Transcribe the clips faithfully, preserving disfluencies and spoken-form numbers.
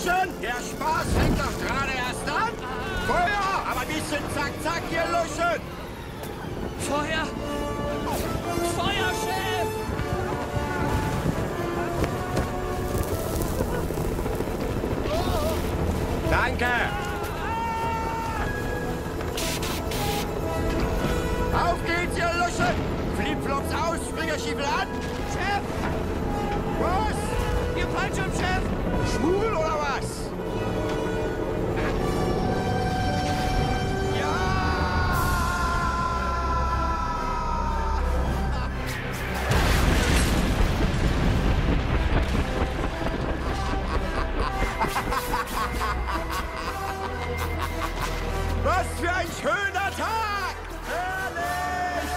Luschen! Der Spaß fängt doch gerade erst an! Feuer! Aber ein bisschen zack, zack hier, Luschen! Feuer! Feuer, Chef! Danke! Auf geht's, ihr Luschen! Flipflops aus, Springerstiefel an! Chef! Was? Ihr Fallschirmchef! Schwul oder was? Was für ein schöner Tag! Herrlich!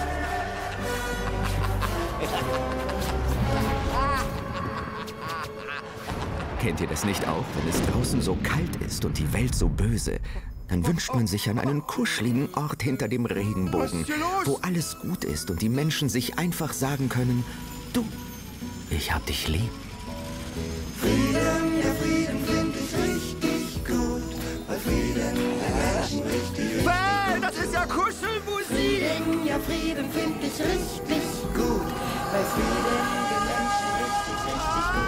Kennt ihr das nicht auch, wenn es draußen so kalt ist und die Welt so böse? Dann wünscht man sich an einen kuscheligen Ort hinter dem Regenbogen, wo alles gut ist und die Menschen sich einfach sagen können, du, ich hab dich lieb. Frieden, ja Frieden find ich richtig gut, weil Frieden den Menschen richtig gut. Hey, das ist ja Kuschelmusik! Frieden, ja Frieden find ich richtig gut, weil Frieden den Menschen richtig, richtig gut.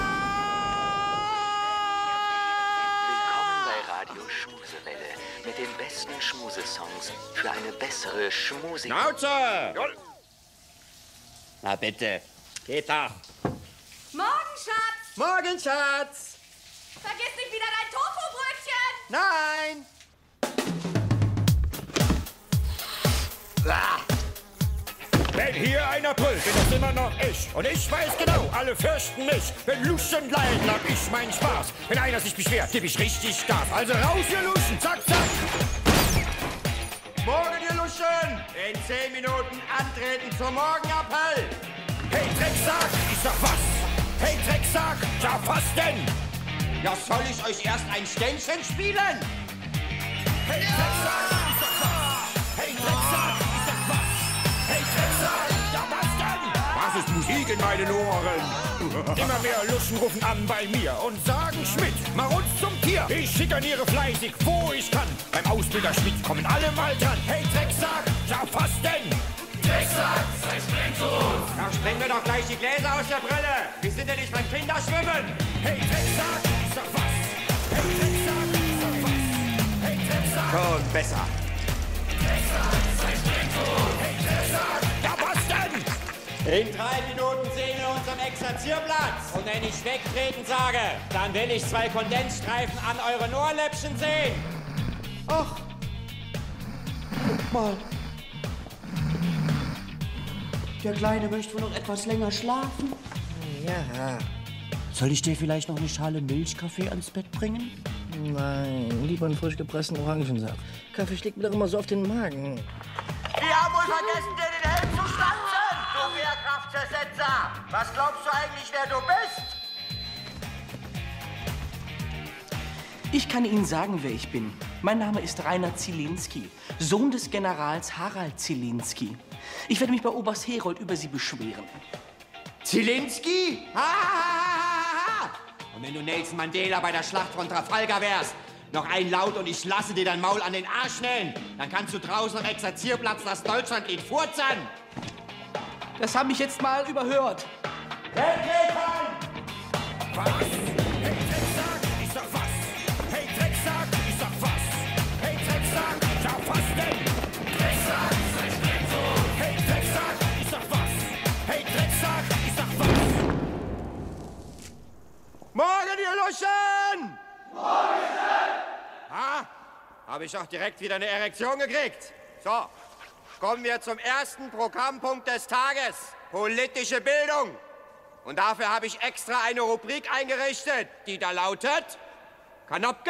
Willkommen bei Radio Schmusewelle mit den besten Schmusesongs für eine bessere Schmusik. Schnauze! Na bitte, geht doch. Morgen, Schatz! Morgen, Schatz! Vergiss nicht wieder dein Tofu-Brötchen! Nein! Ah. Wenn hier einer brüllt, bin das immer noch ich. Und ich weiß genau, alle fürchten mich. Wenn Luschen leiden, hab ich meinen Spaß. Wenn einer sich beschwert, geb ich richtig Gas. Also raus, ihr Luschen, zack, zack! Morgen, ihr Luschen! In zehn Minuten antreten zum Morgenappell! Hey, Drecksack, ich sag was! Hey, Drecksack, ja, was denn? Ja, soll ich euch erst ein Ständchen spielen? Hey, Drecksack, ich sag was! Hey, Drecksack, ich sag was! Hey, Drecksack, ja, was denn? Das ist Musik in meinen Ohren. Immer mehr Luschen rufen an bei mir und sagen, Schmidt, mach uns zum Tier. Ich schikaniere fleißig, wo ich kann. Beim Ausbilder Schmidt kommen alle mal dran. Hey, Drecksack, ja, was denn? Drecksack, sei streng zu uns. Da sprengen wir doch gleich die Gläser aus der Brille. Wir sind ja nicht beim Kinderschwimmen. Hey, Drecksack, ich sag was. Hey, Drecksack, ich sag was. Hey, Drecksack. Schon besser. Drecksack, sei streng zu uns. Hey, Drecksack. Ja, was denn? In drei Minuten sehen wir uns am Exerzierplatz. Und wenn ich wegtreten sage, dann will ich zwei Kondensstreifen an euren Ohrläppchen sehen. Ach, guck mal. Der Kleine möchte wohl noch etwas länger schlafen. Ja. Soll ich dir vielleicht noch eine Schale Milchkaffee ans Bett bringen? Nein, lieber einen frisch gepressten Orangensaft. Kaffee schlägt mir doch immer so auf den Magen. Wir haben wohl vergessen, dir den Helm zu stanzen, du Wehrkraftzersetzer. Was glaubst du eigentlich, wer du bist? Ich kann Ihnen sagen, wer ich bin. Mein Name ist Rainer Zielinski, Sohn des Generals Harald Zielinski. Ich werde mich bei Oberst Herold über Sie beschweren. Zielinski? Ha, ha, ha, ha. Und wenn du Nelson Mandela bei der Schlacht von Trafalgar wärst, noch ein Laut und ich lasse dir dein Maul an den Arsch nähen, dann kannst du draußen am Exerzierplatz das Deutschlandlied furzen. Das habe ich jetzt mal überhört. Wegtreten! Was? Hey, Drecksack, ich sag was. Hey, Drecksack, ich sag was. Hey, Drecksack, ja, was denn? Drecksack, sei streng so. Hey, Drecksack, ich sag was. Hey, Drecksack, ich sag was. Morgen, ihr Luschen! Morgen! Ah, habe ich auch direkt wieder eine Erektion gekriegt. So, kommen wir zum ersten Programmpunkt des Tages. Politische Bildung. Und dafür habe ich extra eine Rubrik eingerichtet, die da lautet... Kanopke?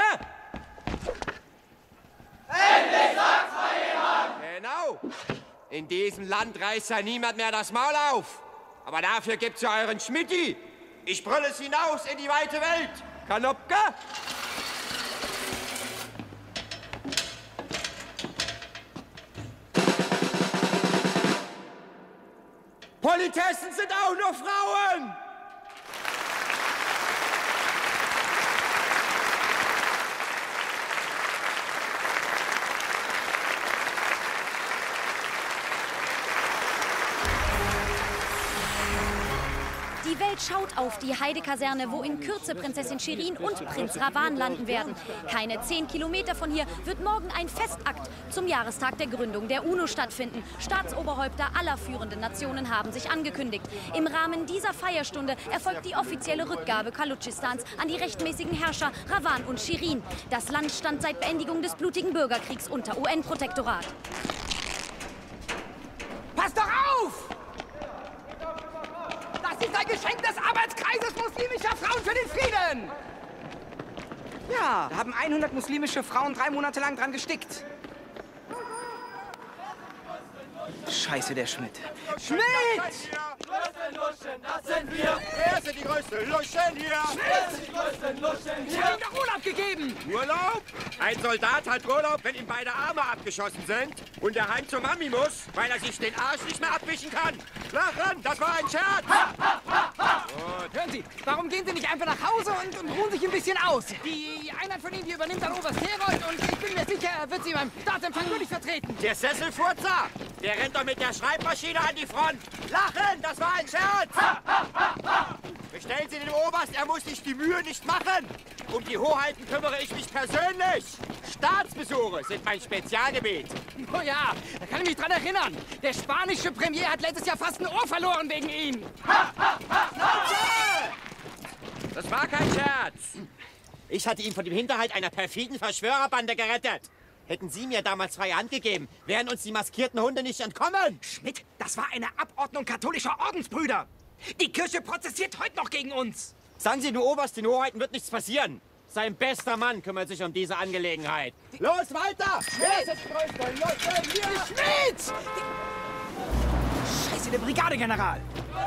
Endlich sagt's mal jemand! Genau. In diesem Land reißt ja niemand mehr das Maul auf. Aber dafür gibt's ja euren Schmidti. Ich brülle es hinaus in die weite Welt. Kanopke? Politessen sind auch nur Frauen! Schaut auf die Heidekaserne, wo in Kürze Prinzessin Shirin und Prinz Ravan landen werden. Keine zehn Kilometer von hier wird morgen ein Festakt zum Jahrestag der Gründung der UNO stattfinden. Staatsoberhäupter aller führenden Nationen haben sich angekündigt. Im Rahmen dieser Feierstunde erfolgt die offizielle Rückgabe Kalutschistans an die rechtmäßigen Herrscher Ravan und Shirin. Das Land stand seit Beendigung des blutigen Bürgerkriegs unter U N-Protektorat. Pass doch auf! Das ist ein Geschenk des Arbeitskreises muslimischer Frauen für den Frieden! Ja, da haben hundert muslimische Frauen drei Monate lang dran gestickt. Scheiße, der Schmidt. Schmidt! Größten Luschen, das sind wir! Wer sind die größten Luschen hier? Wer sind die größten Luschen hier? Ich hab ihm doch Urlaub gegeben! Urlaub? Ein Soldat hat Urlaub, wenn ihm beide Arme abgeschossen sind und er heim zur Mami muss, weil er sich den Arsch nicht mehr abwischen kann. Lachen, das war ein Scherz! Hören Sie, warum gehen Sie nicht einfach nach Hause und, und ruhen sich ein bisschen aus? Die Einheit von Ihnen, die übernimmt dann Oberst Herold und ich bin mir sicher, er wird Sie beim Staatsempfang würdig vertreten. Der Sesselfurzer, der rennt doch mit der Schreibmaschine an die Front. Lachen, das war ein Scherz! Bestellen Sie den Oberst, er muss sich die Mühe nicht machen. Um die Hoheiten kümmere ich mich persönlich. Staatsbesuche sind mein Spezialgebiet. Oh ja, da kann ich mich dran erinnern. Der spanische Premier hat letztes Jahr fast ein Ohr verloren wegen Ihnen. Das war kein Scherz. Ich hatte ihn von dem Hinterhalt einer perfiden Verschwörerbande gerettet. Hätten Sie mir damals freie Hand gegeben, wären uns die maskierten Hunde nicht entkommen. Schmidt, das war eine Abordnung katholischer Ordensbrüder. Die Kirche prozessiert heute noch gegen uns. Sagen Sie, du Oberst, den Hoheiten wird nichts passieren. Sein bester Mann kümmert sich um diese Angelegenheit. Los, weiter! Wer ist das größte Luschen hier? Schmidt! Scheiße, der Brigadegeneral.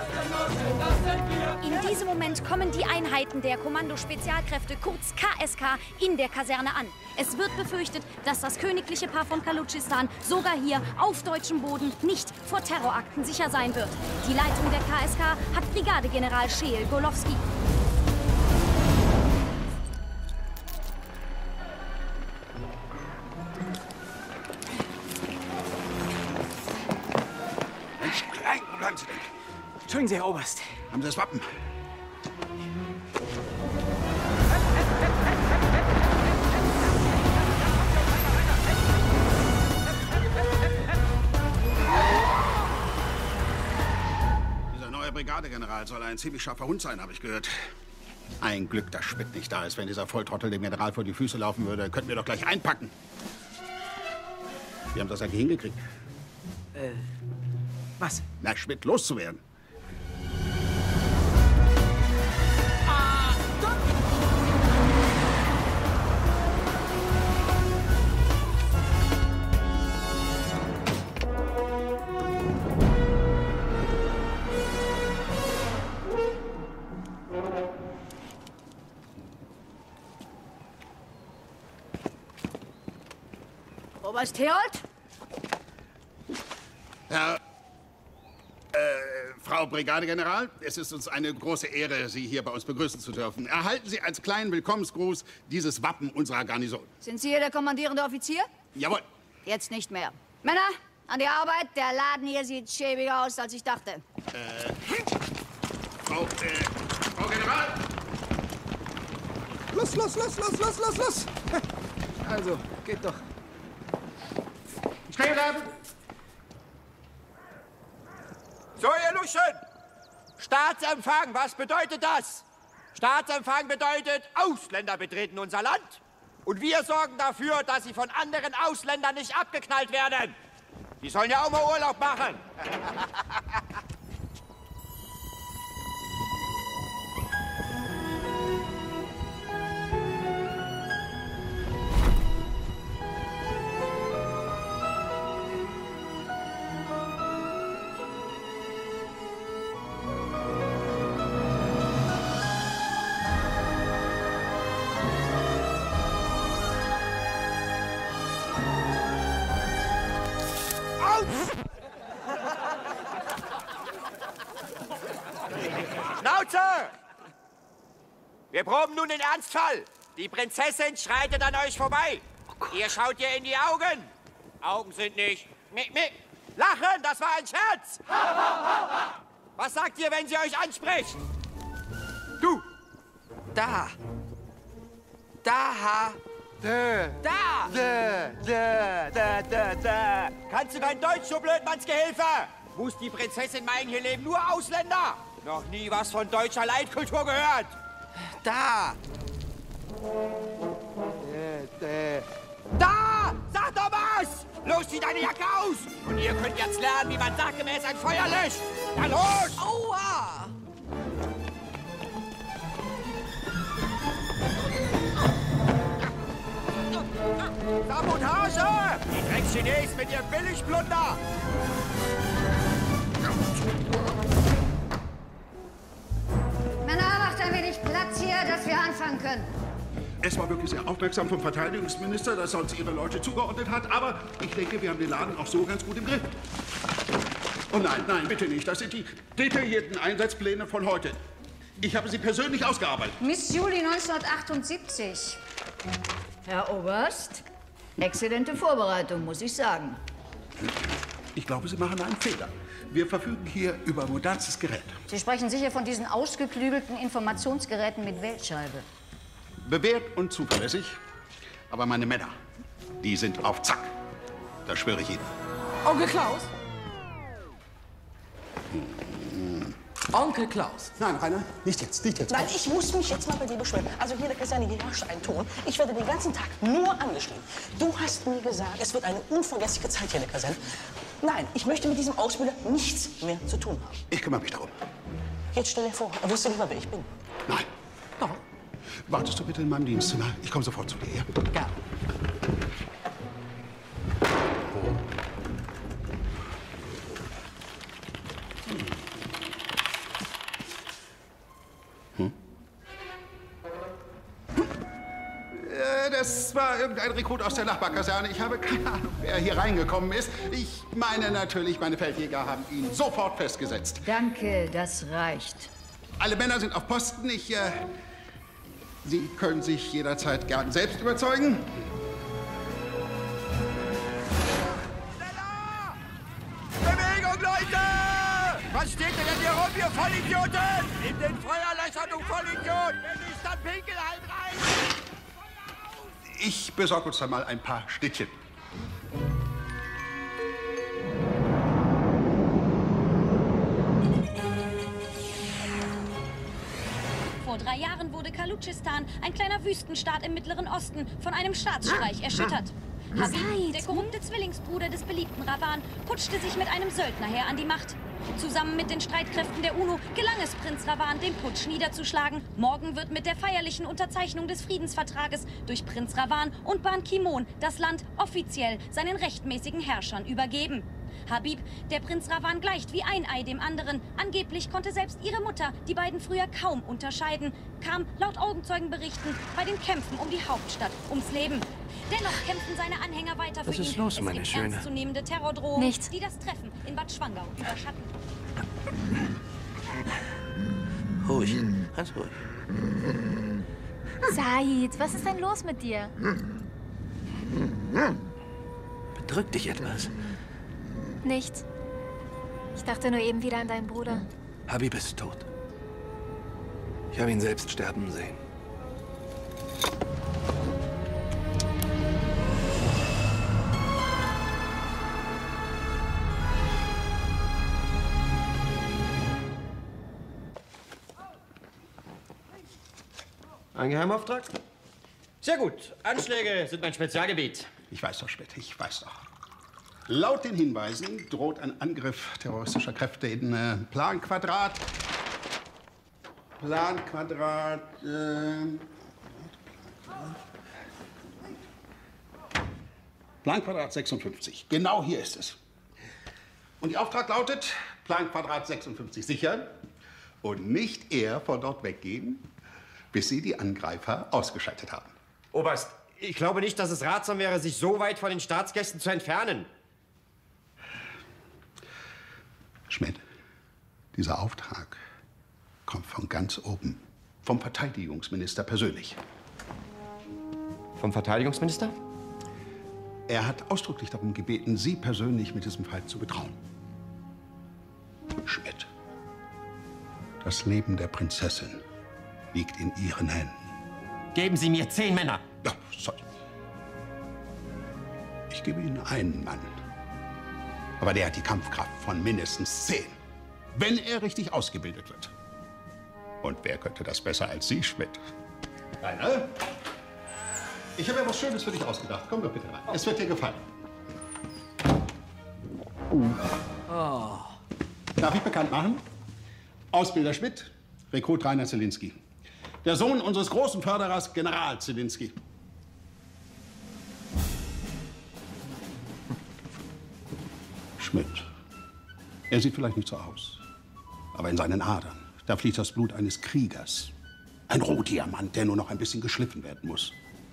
In diesem Moment kommen die Einheiten der Kommando-Spezialkräfte, kurz K S K, in der Kaserne an. Es wird befürchtet, dass das königliche Paar von Kalutschistan sogar hier auf deutschem Boden nicht vor Terrorakten sicher sein wird. Die Leitung der K S K hat Brigadegeneral Scheel Golowski. Mensch, klein, wo bleiben Sie denn? Entschuldigen Sie, Herr Oberst. Haben Sie das Wappen? Dieser neue Brigadegeneral soll ein ziemlich scharfer Hund sein, habe ich gehört. Ein Glück, dass Schmidt nicht da ist. Wenn dieser Volltrottel dem General vor die Füße laufen würde, könnten wir doch gleich einpacken. Wir haben das eigentlich hingekriegt. Äh, was? Na, Schmidt loszuwerden. Oberst Herold? Herr, äh, Frau Brigadegeneral, es ist uns eine große Ehre, Sie hier bei uns begrüßen zu dürfen. Erhalten Sie als kleinen Willkommensgruß dieses Wappen unserer Garnison. Sind Sie hier der kommandierende Offizier? Jawohl. Jetzt nicht mehr. Männer, an die Arbeit. Der Laden hier sieht schäbiger aus, als ich dachte. Äh, Frau, äh, Frau General! Los, los, los, los, los, los, los! Also, geht doch. Stehen bleiben! So, ihr Luschen! Staatsempfang, was bedeutet das? Staatsempfang bedeutet, Ausländer betreten unser Land. Und wir sorgen dafür, dass sie von anderen Ausländern nicht abgeknallt werden. Die sollen ja auch mal Urlaub machen. Schnauze! Wir proben nun den Ernstfall. Die Prinzessin schreitet an euch vorbei. Ihr schaut ihr in die Augen. Augen sind nicht... Mi, mi. Lachen, das war ein Scherz. Was sagt ihr, wenn sie euch anspricht? Da. Da. Da. Da. Da. Da. Da. Da. Da. Kannst du kein Deutsch, du Blödmannsgehilfe? Muss die Prinzessin meinen, hier leben nur Ausländer? Noch nie was von deutscher Leitkultur gehört. Da. Da! Sag doch was! Los, zieh deine Jacke aus! Und ihr könnt jetzt lernen, wie man sachgemäß ein Feuer löscht! Na los! Aua! Sabotage! Die Dreckschinesen mit ihrem Billigplunder! Männer, macht ein wenig Platz hier, dass wir anfangen können. Es war wirklich sehr aufmerksam vom Verteidigungsminister, dass er uns ihre Leute zugeordnet hat. Aber ich denke, wir haben den Laden auch so ganz gut im Griff. Oh nein, nein, bitte nicht. Das sind die detaillierten Einsatzpläne von heute. Ich habe sie persönlich ausgearbeitet. Miss Juli neunzehnhundertachtundsiebzig. Herr Oberst, exzellente Vorbereitung, muss ich sagen. Ich glaube, Sie machen einen Fehler. Wir verfügen hier über modernstes Gerät. Sie sprechen sicher von diesen ausgeklügelten Informationsgeräten mit Wählscheibe. Bewährt und zuverlässig. Aber meine Männer, die sind auf Zack. Das schwöre ich Ihnen. Onkel Klaus? Onkel Klaus. Nein, Rainer, nicht jetzt, nicht jetzt. Nein, ich muss mich jetzt mal bei dir beschweren. Also hier in der Kaserne herrscht ein Ton. Ich werde den ganzen Tag nur angeschrien. Du hast mir gesagt, es wird eine unvergessliche Zeit hier in der Kaserne. Nein, ich möchte mit diesem Ausbilder nichts mehr zu tun haben. Ich kümmere mich darum. Jetzt stell dir vor, er wusste nicht mal, wer ich bin. Nein. Doch. Wartest du bitte in meinem Dienstzimmer? Ich komme sofort zu dir. Ja? Ja. Hm? Äh, das war irgendein Rekrut aus der Nachbarkaserne. Ich habe keine Ahnung, wer hier reingekommen ist. Ich meine natürlich, meine Feldjäger haben ihn sofort festgesetzt. Danke, das reicht. Alle Männer sind auf Posten. Ich, äh, Sie können sich jederzeit gern selbst überzeugen. Schneller! Bewegung, Leute! Was steht denn hier rum, ihr Vollidioten? In den Feuerlöcher, du Vollidiot! Wenn nicht, dann pinkel halt rein! Ich besorge uns dann mal ein paar Schnittchen. Vor drei Jahren wurde Kalutschistan, ein kleiner Wüstenstaat im Mittleren Osten, von einem Staatsstreich erschüttert. Habib, der korrupte Zwillingsbruder des beliebten Ravan, putschte sich mit einem Söldnerheer an die Macht. Zusammen mit den Streitkräften der UNO gelang es Prinz Ravan, den Putsch niederzuschlagen. Morgen wird mit der feierlichen Unterzeichnung des Friedensvertrages durch Prinz Ravan und Ban Ki-moon das Land offiziell seinen rechtmäßigen Herrschern übergeben. Habib, der Prinz Ravan gleicht wie ein Ei dem anderen. Angeblich konnte selbst ihre Mutter die beiden früher kaum unterscheiden, kam laut Augenzeugenberichten bei den Kämpfen um die Hauptstadt ums Leben. Dennoch kämpfen seine Anhänger weiter für ihn. Was ist los, es meine gibt Schöne? ernstzunehmende Terrordrohungen, Nichts. die das Treffen in Bad Schwangau überschatten. Ruhig, ganz ruhig. Said, was ist denn los mit dir? Bedrückt dich etwas? Nichts. Ich dachte nur eben wieder an deinen Bruder. Habib ist tot. Ich habe ihn selbst sterben sehen. Ein Geheimauftrag? Sehr gut. Anschläge sind mein Spezialgebiet. Ich weiß doch, Schmidt, ich weiß doch. Laut den Hinweisen droht ein Angriff terroristischer Kräfte in äh, Planquadrat. Planquadrat. Äh, Planquadrat sechsundfünfzig. Genau hier ist es. Und der Auftrag lautet: Planquadrat sechsundfünfzig sichern und nicht eher von dort weggehen, bis Sie die Angreifer ausgeschaltet haben. Oberst, ich glaube nicht, dass es ratsam wäre, sich so weit von den Staatsgästen zu entfernen. Schmidt, dieser Auftrag kommt von ganz oben, vom Verteidigungsminister persönlich. Vom Verteidigungsminister? Er hat ausdrücklich darum gebeten, Sie persönlich mit diesem Fall zu betrauen. Schmidt, das Leben der Prinzessin liegt in Ihren Händen. Geben Sie mir zehn Männer. Ja, sorry. Ich gebe Ihnen einen Mann. Aber der hat die Kampfkraft von mindestens zehn. Wenn er richtig ausgebildet wird. Und wer könnte das besser als Sie, Schmidt? Rainer? Ich habe ja was Schönes für dich ausgedacht. Komm doch bitte rein. Es wird dir gefallen. Oh. Darf ich bekannt machen? Ausbilder Schmidt, Rekrut Rainer Zielinski. Der Sohn unseres großen Förderers, General Zielinski. Schmidt. Er sieht vielleicht nicht so aus. Aber in seinen Adern, da fließt das Blut eines Kriegers. Ein Rohdiamant, der nur noch ein bisschen geschliffen werden muss.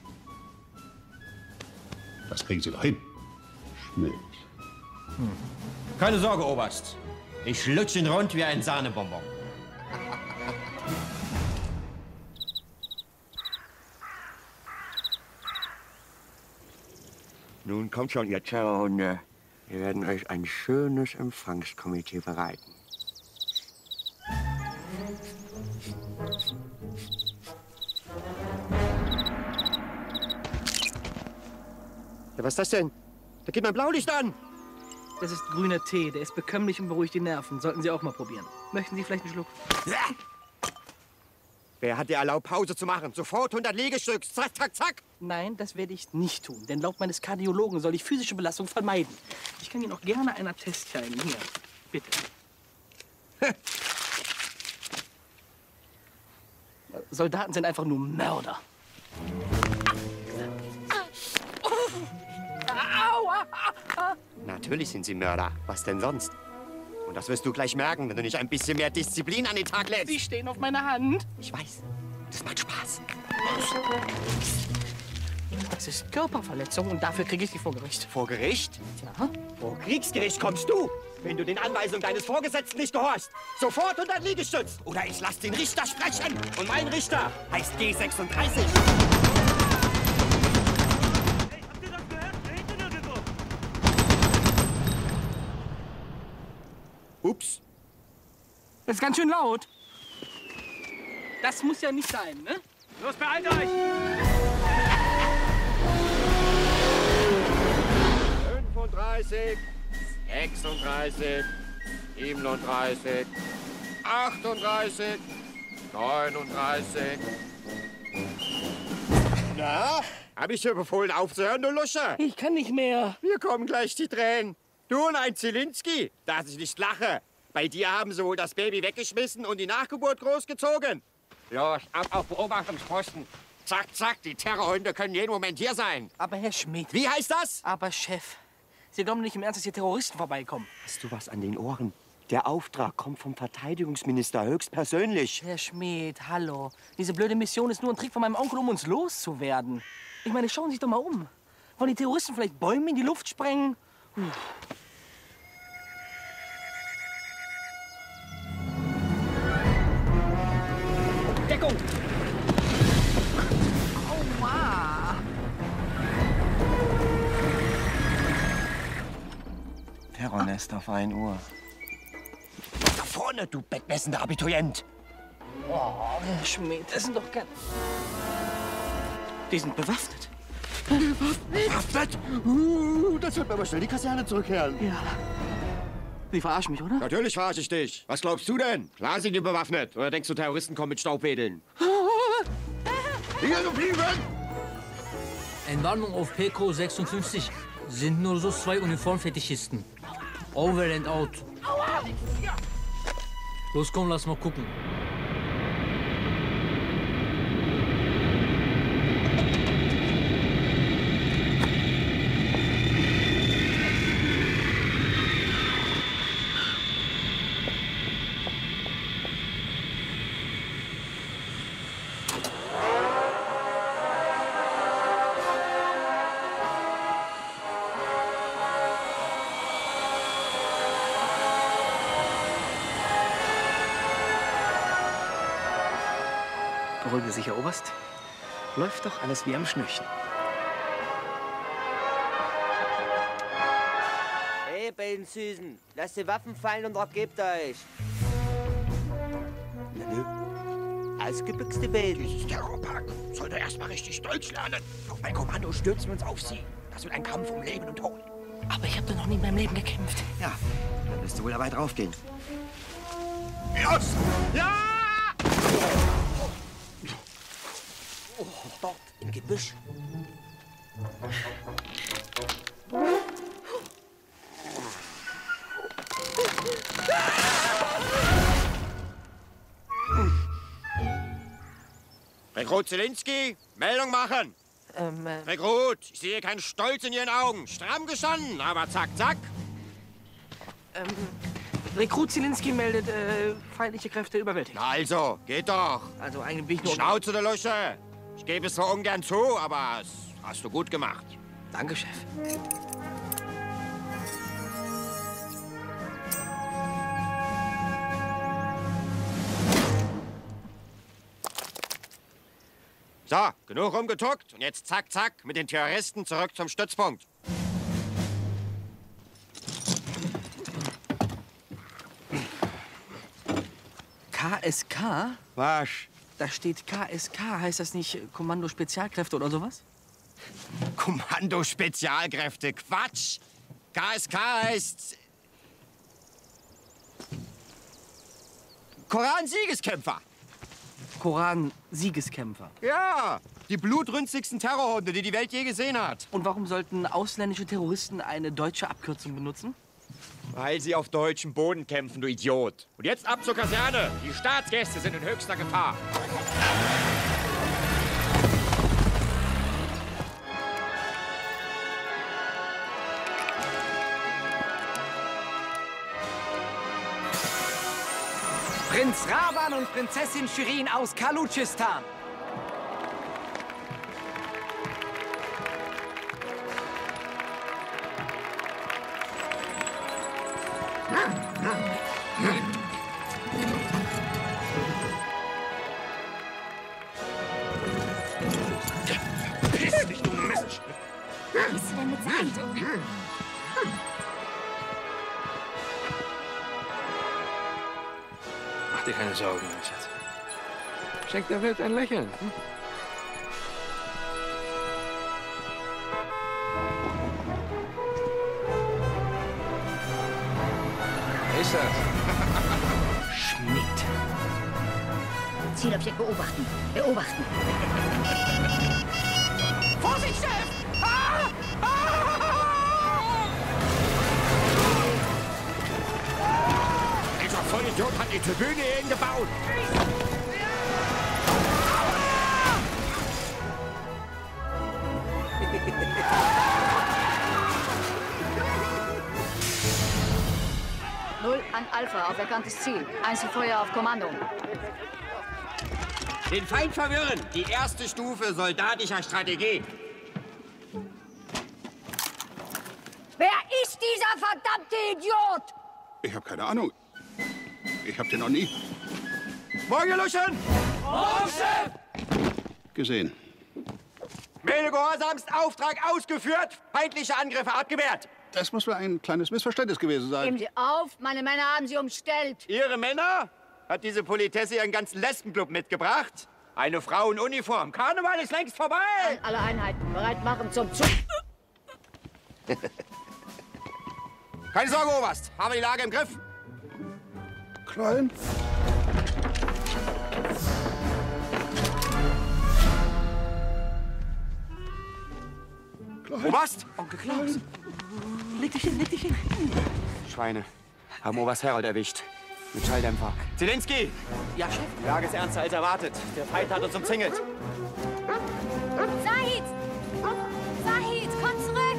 Das kriegen Sie doch hin, Schmidt. Hm. Keine Sorge, Oberst. Ich lutsch ihn rund wie ein Sahnebonbon. Nun kommt schon, ihr Terrorhunde. Wir werden euch ein schönes Empfangskomitee bereiten. Ja, was ist das denn? Da geht mein Blaulicht an. Das ist grüner Tee. Der ist bekömmlich und beruhigt die Nerven. Sollten Sie auch mal probieren. Möchten Sie vielleicht einen Schluck? Wer hat dir erlaubt, Pause zu machen? Sofort hundert Liegestück. Zack, zack, zack. Nein, das werde ich nicht tun. Denn laut meines Kardiologen soll ich physische Belastung vermeiden. Ich kann Ihnen auch gerne einen Attest zeigen. Hier, bitte. Soldaten sind einfach nur Mörder. Natürlich sind sie Mörder. Was denn sonst? Und das wirst du gleich merken, wenn du nicht ein bisschen mehr Disziplin an den Tag lädst. Sie stehen auf meiner Hand. Ich weiß. Das macht Spaß. Das ist Körperverletzung und dafür kriege ich Sie vor Gericht. Vor Gericht? Ja. Vor Kriegsgericht kommst du, wenn du den Anweisungen deines Vorgesetzten nicht gehorchst. Sofort unter den Liegestütz. Oder ich lass den Richter sprechen. Und mein Richter heißt G sechsunddreißig. Ups. Das ist ganz schön laut. Das muss ja nicht sein, ne? Los, beeilt euch! fünfunddreißig, sechsunddreißig, siebenunddreißig, achtunddreißig, neununddreißig. Na, hab ich dir befohlen aufzuhören, du Lusche? Ich kann nicht mehr. Mir kommen gleich die Tränen. Du und ein Zielinski, dass ich nicht lache. Bei dir haben sie wohl das Baby weggeschmissen und die Nachgeburt großgezogen. Los, ab auf Beobachtungsposten. Zack, zack, die Terrorhunde können jeden Moment hier sein. Aber Herr Schmidt. Wie heißt das? Aber Chef, Sie glauben nicht im Ernst, dass hier Terroristen vorbeikommen. Hast du was an den Ohren? Der Auftrag kommt vom Verteidigungsminister höchstpersönlich. Herr Schmidt, hallo. Diese blöde Mission ist nur ein Trick von meinem Onkel, um uns loszuwerden. Ich meine, schauen Sie sich doch mal um. Wollen die Terroristen vielleicht Bäume in die Luft sprengen? Puh. Deckung! Aua! Terrornest auf ein Uhr. Da vorne, du bettmessender Abiturient! Oh, Herr Schmidt, das sind doch gar... Die sind bewaffnet. Bewaffnet? Uh, das wird mir aber schnell die Kaserne zurückkehren. Ja. Sie verarschen mich, oder? Natürlich verarsche ich dich. Was glaubst du denn? Klar sind die bewaffnet. Oder denkst du, Terroristen kommen mit Staubwedeln? Hier so fliegen! Entwarnung auf P K sechsundfünfzig. Sind nur so zwei Uniformfetischisten. Over and out. Los, komm, lass mal gucken. Beruhige sich, Herr Oberst. Läuft doch alles wie am Schnürchen. Hey, beiden Süßen, lasst die Waffen fallen und ergebt euch. Ausgebüxte Baby. Dieses Terrorpack sollte erst mal richtig Deutsch lernen. Auf mein Kommando stürzen wir uns auf sie. Das wird ein Kampf um Leben und Tod. Aber ich habe doch noch nie in meinem Leben gekämpft. Ja, dann wirst du wohl dabei draufgehen. Los! Ja! Oh, dort im Gebüsch. Rekrut Zielinski, Meldung machen. Ähm, äh... Rekrut, ich sehe keinen Stolz in Ihren Augen. Stramm gestanden, aber zack, zack. Ähm, Rekrut Zielinski meldet äh, feindliche Kräfte überwältigt. Na also, geht doch. Also eigentlich bin ich nur... Schnauze der Lösche. Ich gebe es zwar ungern zu, aber das hast du gut gemacht. Danke, Chef. So, genug rumgetuckt und jetzt zack, zack mit den Terroristen zurück zum Stützpunkt. K S K? Was? Da steht K S K. Heißt das nicht Kommando Spezialkräfte oder sowas? Kommando Spezialkräfte, Quatsch. K S K heißt... Koran-Siegeskämpfer. Koran-Siegeskämpfer. Ja, die blutrünstigsten Terrorhunde, die die Welt je gesehen hat. Und warum sollten ausländische Terroristen eine deutsche Abkürzung benutzen? Weil sie auf deutschem Boden kämpfen, du Idiot. Und jetzt ab zur Kaserne. Die Staatsgäste sind in höchster Gefahr. Prinz Ravan und Prinzessin Shirin aus Kalutschistan. Piss dich, du Mist! Was ist denn mit Zeit? Mach dir keine Sorgen, mein Schatz. Schenk der Welt ein Lächeln. Hm? Wer ist das? Schmidt. Zielobjekt beobachten. Beobachten. Vorsicht, Chef! Ah! Dieser Vollidiot hat die Tribüne hierhin gebaut. Null an Alpha auf erkanntes Ziel. Einzelfeuer auf Kommando. Den Feind verwirren. Die erste Stufe soldatischer Strategie. Wer ist dieser verdammte Idiot? Ich habe keine Ahnung. Ich habe den noch nie Morgen, Luschen! Morgen, Chef! gesehen. Melde gehorsamst, Auftrag ausgeführt, feindliche Angriffe abgewehrt. Das muss wohl ein kleines Missverständnis gewesen sein. Geben Sie auf, meine Männer haben Sie umstellt. Ihre Männer? Hat diese Politesse ihren ganzen Lesbenclub mitgebracht? Eine Frau in Uniform. Karneval ist längst vorbei. An alle Einheiten bereit machen zum Zug. Keine Sorge, Oberst. Habe die Lage im Griff. Klein. Klein. Oberst! Onkel Klaus. Leg dich hin, leg dich hin. Schweine. Haben Oberst Herold erwischt. Mit Schalldämpfer. Zielinski! Ja, Chef? Die Lage ist ernster als erwartet. Der Feind hat uns umzingelt. Zahid! Zahid, komm zurück!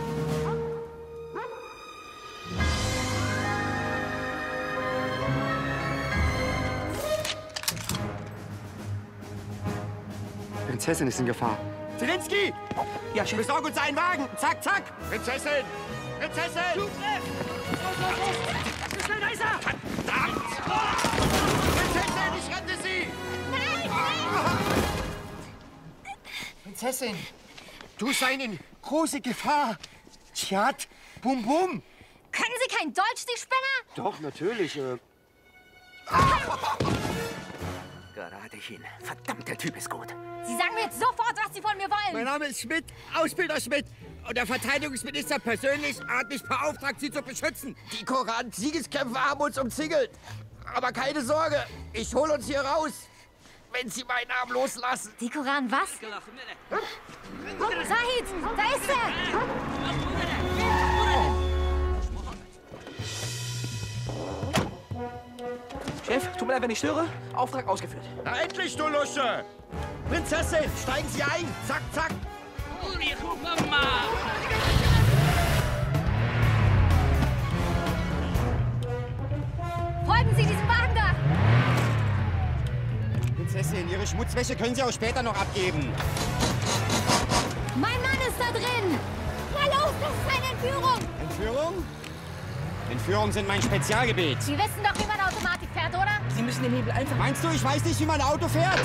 Prinzessin ist in Gefahr. Zielinski! Ja, Chef. Besorg uns einen Wagen! Zack, zack! Prinzessin! Prinzessin! Schnell, da ist er! Verdammt! Prinzessin, ich rette Sie! Nein, nein! Prinzessin, du seien in große Gefahr. Tjat, bum bum. Können Sie kein Deutsch, Sie Spinner? Doch, natürlich. Äh... Gott Paradchen. Verdammt, der Typ ist gut. Sie sagen mir jetzt sofort, was Sie von mir wollen. Mein Name ist Schmidt, Ausbilder Schmidt. Und der Verteidigungsminister persönlich hat mich beauftragt, Sie zu beschützen. Die Koran-Siegeskämpfer haben uns umzingelt. Aber keine Sorge, ich hole uns hier raus, wenn Sie meinen Arm loslassen. Die Koran was? Sahid, da ist er! Chef, tut mir leid, wenn ich störe. Auftrag ausgeführt. Na endlich, du Lusche! Prinzessin, steigen Sie ein! Zack, zack! Folgen Sie diesem Wagen da! Prinzessin, Ihre Schmutzwäsche können Sie auch später noch abgeben. Mein Mann ist da drin! Na los, das ist eine Entführung! Entführung? Entführungen sind mein Spezialgebiet. Sie wissen doch, wie man Automatik fährt, oder? Sie müssen den Hebel einfach... Meinst du, ich weiß nicht, wie man ein Auto fährt?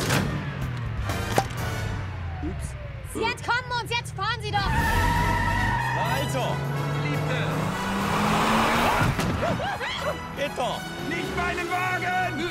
Ups. Sie entkommen uns, jetzt fahren Sie doch! Also, Liebte! Bitte! Nicht meinen Wagen!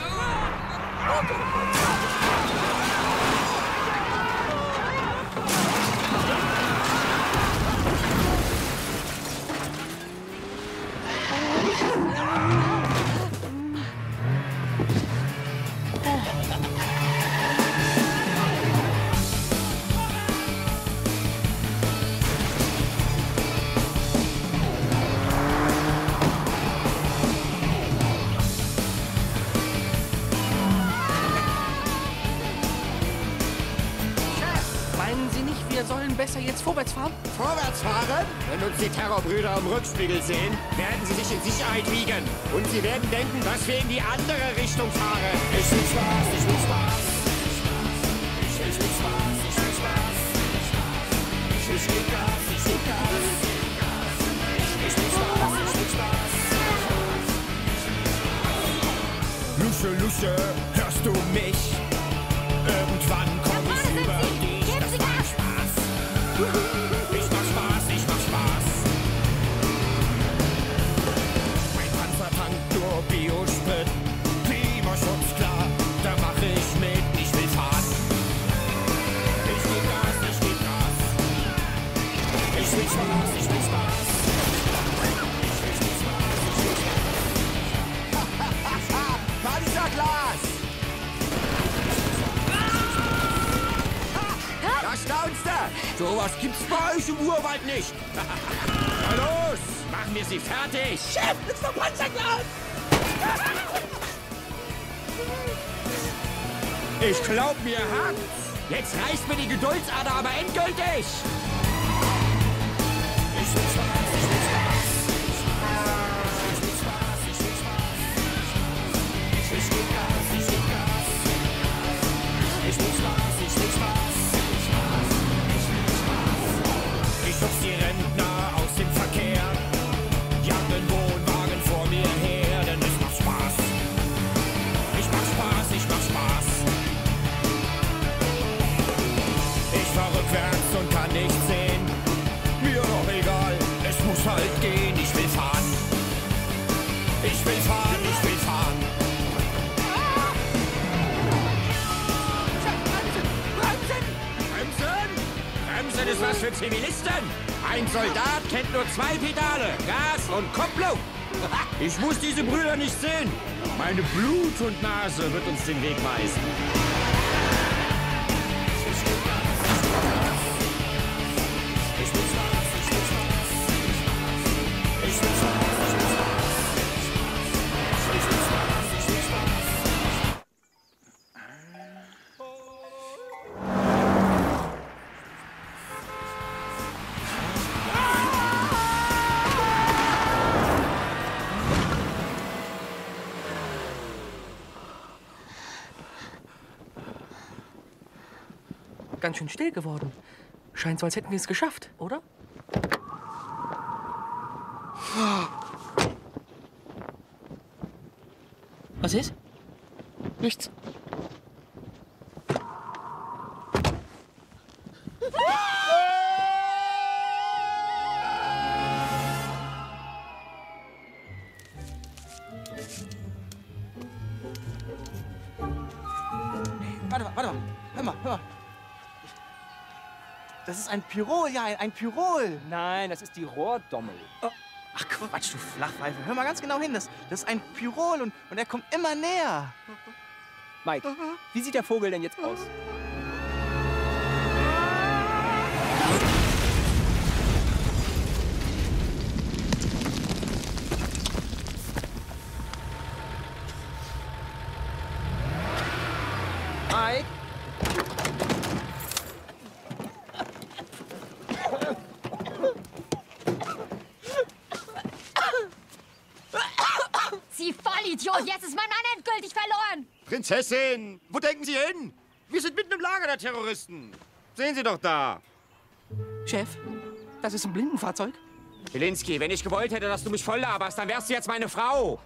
Wir sollen besser jetzt vorwärts fahren? Vorwärts fahren? Wenn uns die Terrorbrüder am Rückspiegel sehen, werden sie sich in Sicherheit wiegen. Und sie werden denken, dass wir in die andere Richtung fahren. Ich will Spaß, ich will Spaß. Ich will Spaß, ich will Spaß. Ich will Gas, ich will Gas. Ich will Spaß, ich will Spaß. Lusche, Lusche, hörst du mich? Irgendwann komm ich über dich. Das macht Spaß. Ich mach Spaß, ich mach Spaß. Mein Panzer tankt nur Biosprit. Klimaschutz, klar, da mach ich mit. Ich will fahren. Ich geb Gas, ich geb Gas. Ich will Spaß, ich will Spaß. Ich will Spaß, ich will Spaß. Panzerglas! Da staunst du! So was gibt's bei euch im Urwald nicht! Na los! Machen wir sie fertig! Chef, ist doch Panzerglas! Ich glaub, mir hakt's! Jetzt reißt mir die Geduldsader aber endgültig! Ich will Spaß, ich will Spaß! Ich will Spaß, ich will Spaß! Ich will Gas, ich will Gas! Ich will Spaß, ich will Spaß! Ich schubs die Rentner aus dem Verkehr, jag den Wohnwagen vor mir her, denn es macht Spaß. Ich mach Spaß, ich mach Spaß. Ich fahr rückwärts und kann nicht sehen, mir doch egal, es muss halt gehen. Ich will fahren, ich will fahren, ich will fahren. Bremsen ist was für Zivilisten. Ein Soldat kennt nur zwei Pedale, Gas und Kupplung. Ich muss diese Brüder nicht sehen. Meine Blut und Nase wird uns den Weg weisen. Ganz schön still geworden. Scheint so, als hätten wir es geschafft, oder? Was ist? Nichts. Das ist ein Pirol, ja, ein Pirol. Nein, das ist die Rohrdommel. Oh. Ach Quatsch, du Flachpfeife. Hör mal ganz genau hin. Das, das ist ein Pirol und, und er kommt immer näher. Mike, wie sieht der Vogel denn jetzt aus? Mike? Sie Vollidiot! Jetzt ist mein Mann endgültig verloren! Prinzessin, wo denken Sie hin? Wir sind mitten im Lager der Terroristen. Sehen Sie doch da. Chef, das ist ein Blindenfahrzeug? Zelensky, wenn ich gewollt hätte, dass du mich voll laberst, dann wärst du jetzt meine Frau.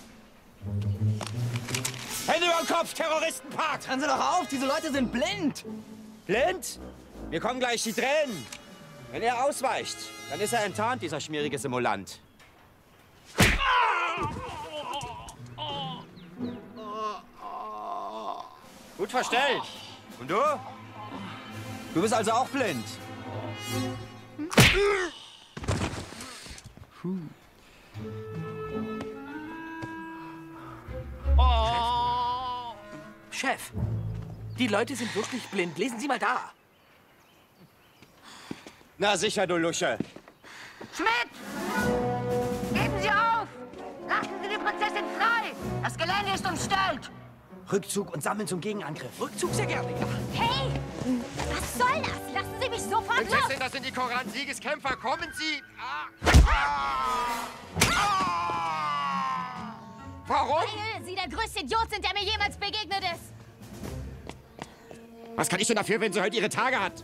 Hände über den Kopf, Terroristenpack! Hören Sie doch auf, diese Leute sind blind. Blind? Mir kommen gleich die Tränen. Wenn er ausweicht, dann ist er enttarnt, dieser schmierige Simulant. Gut verstellt. Und du? Du bist also auch blind. Oh. Chef, die Leute sind wirklich blind. Lesen Sie mal da. Na sicher, du Lusche. Schmidt! Geben Sie auf! Lassen Sie die Prinzessin frei! Das Gelände ist umstellt! Rückzug und Sammeln zum Gegenangriff. Rückzug sehr gerne, ja. Hey! Was soll das? Lassen Sie mich sofort los! Prinzessin, das sind die Koran-Siegeskämpfer. Kommen Sie! Ah. Ah. Warum? Weil Sie der größte Idiot sind, der mir jemals begegnet ist! Was kann ich denn dafür, wenn sie heute ihre Tage hat?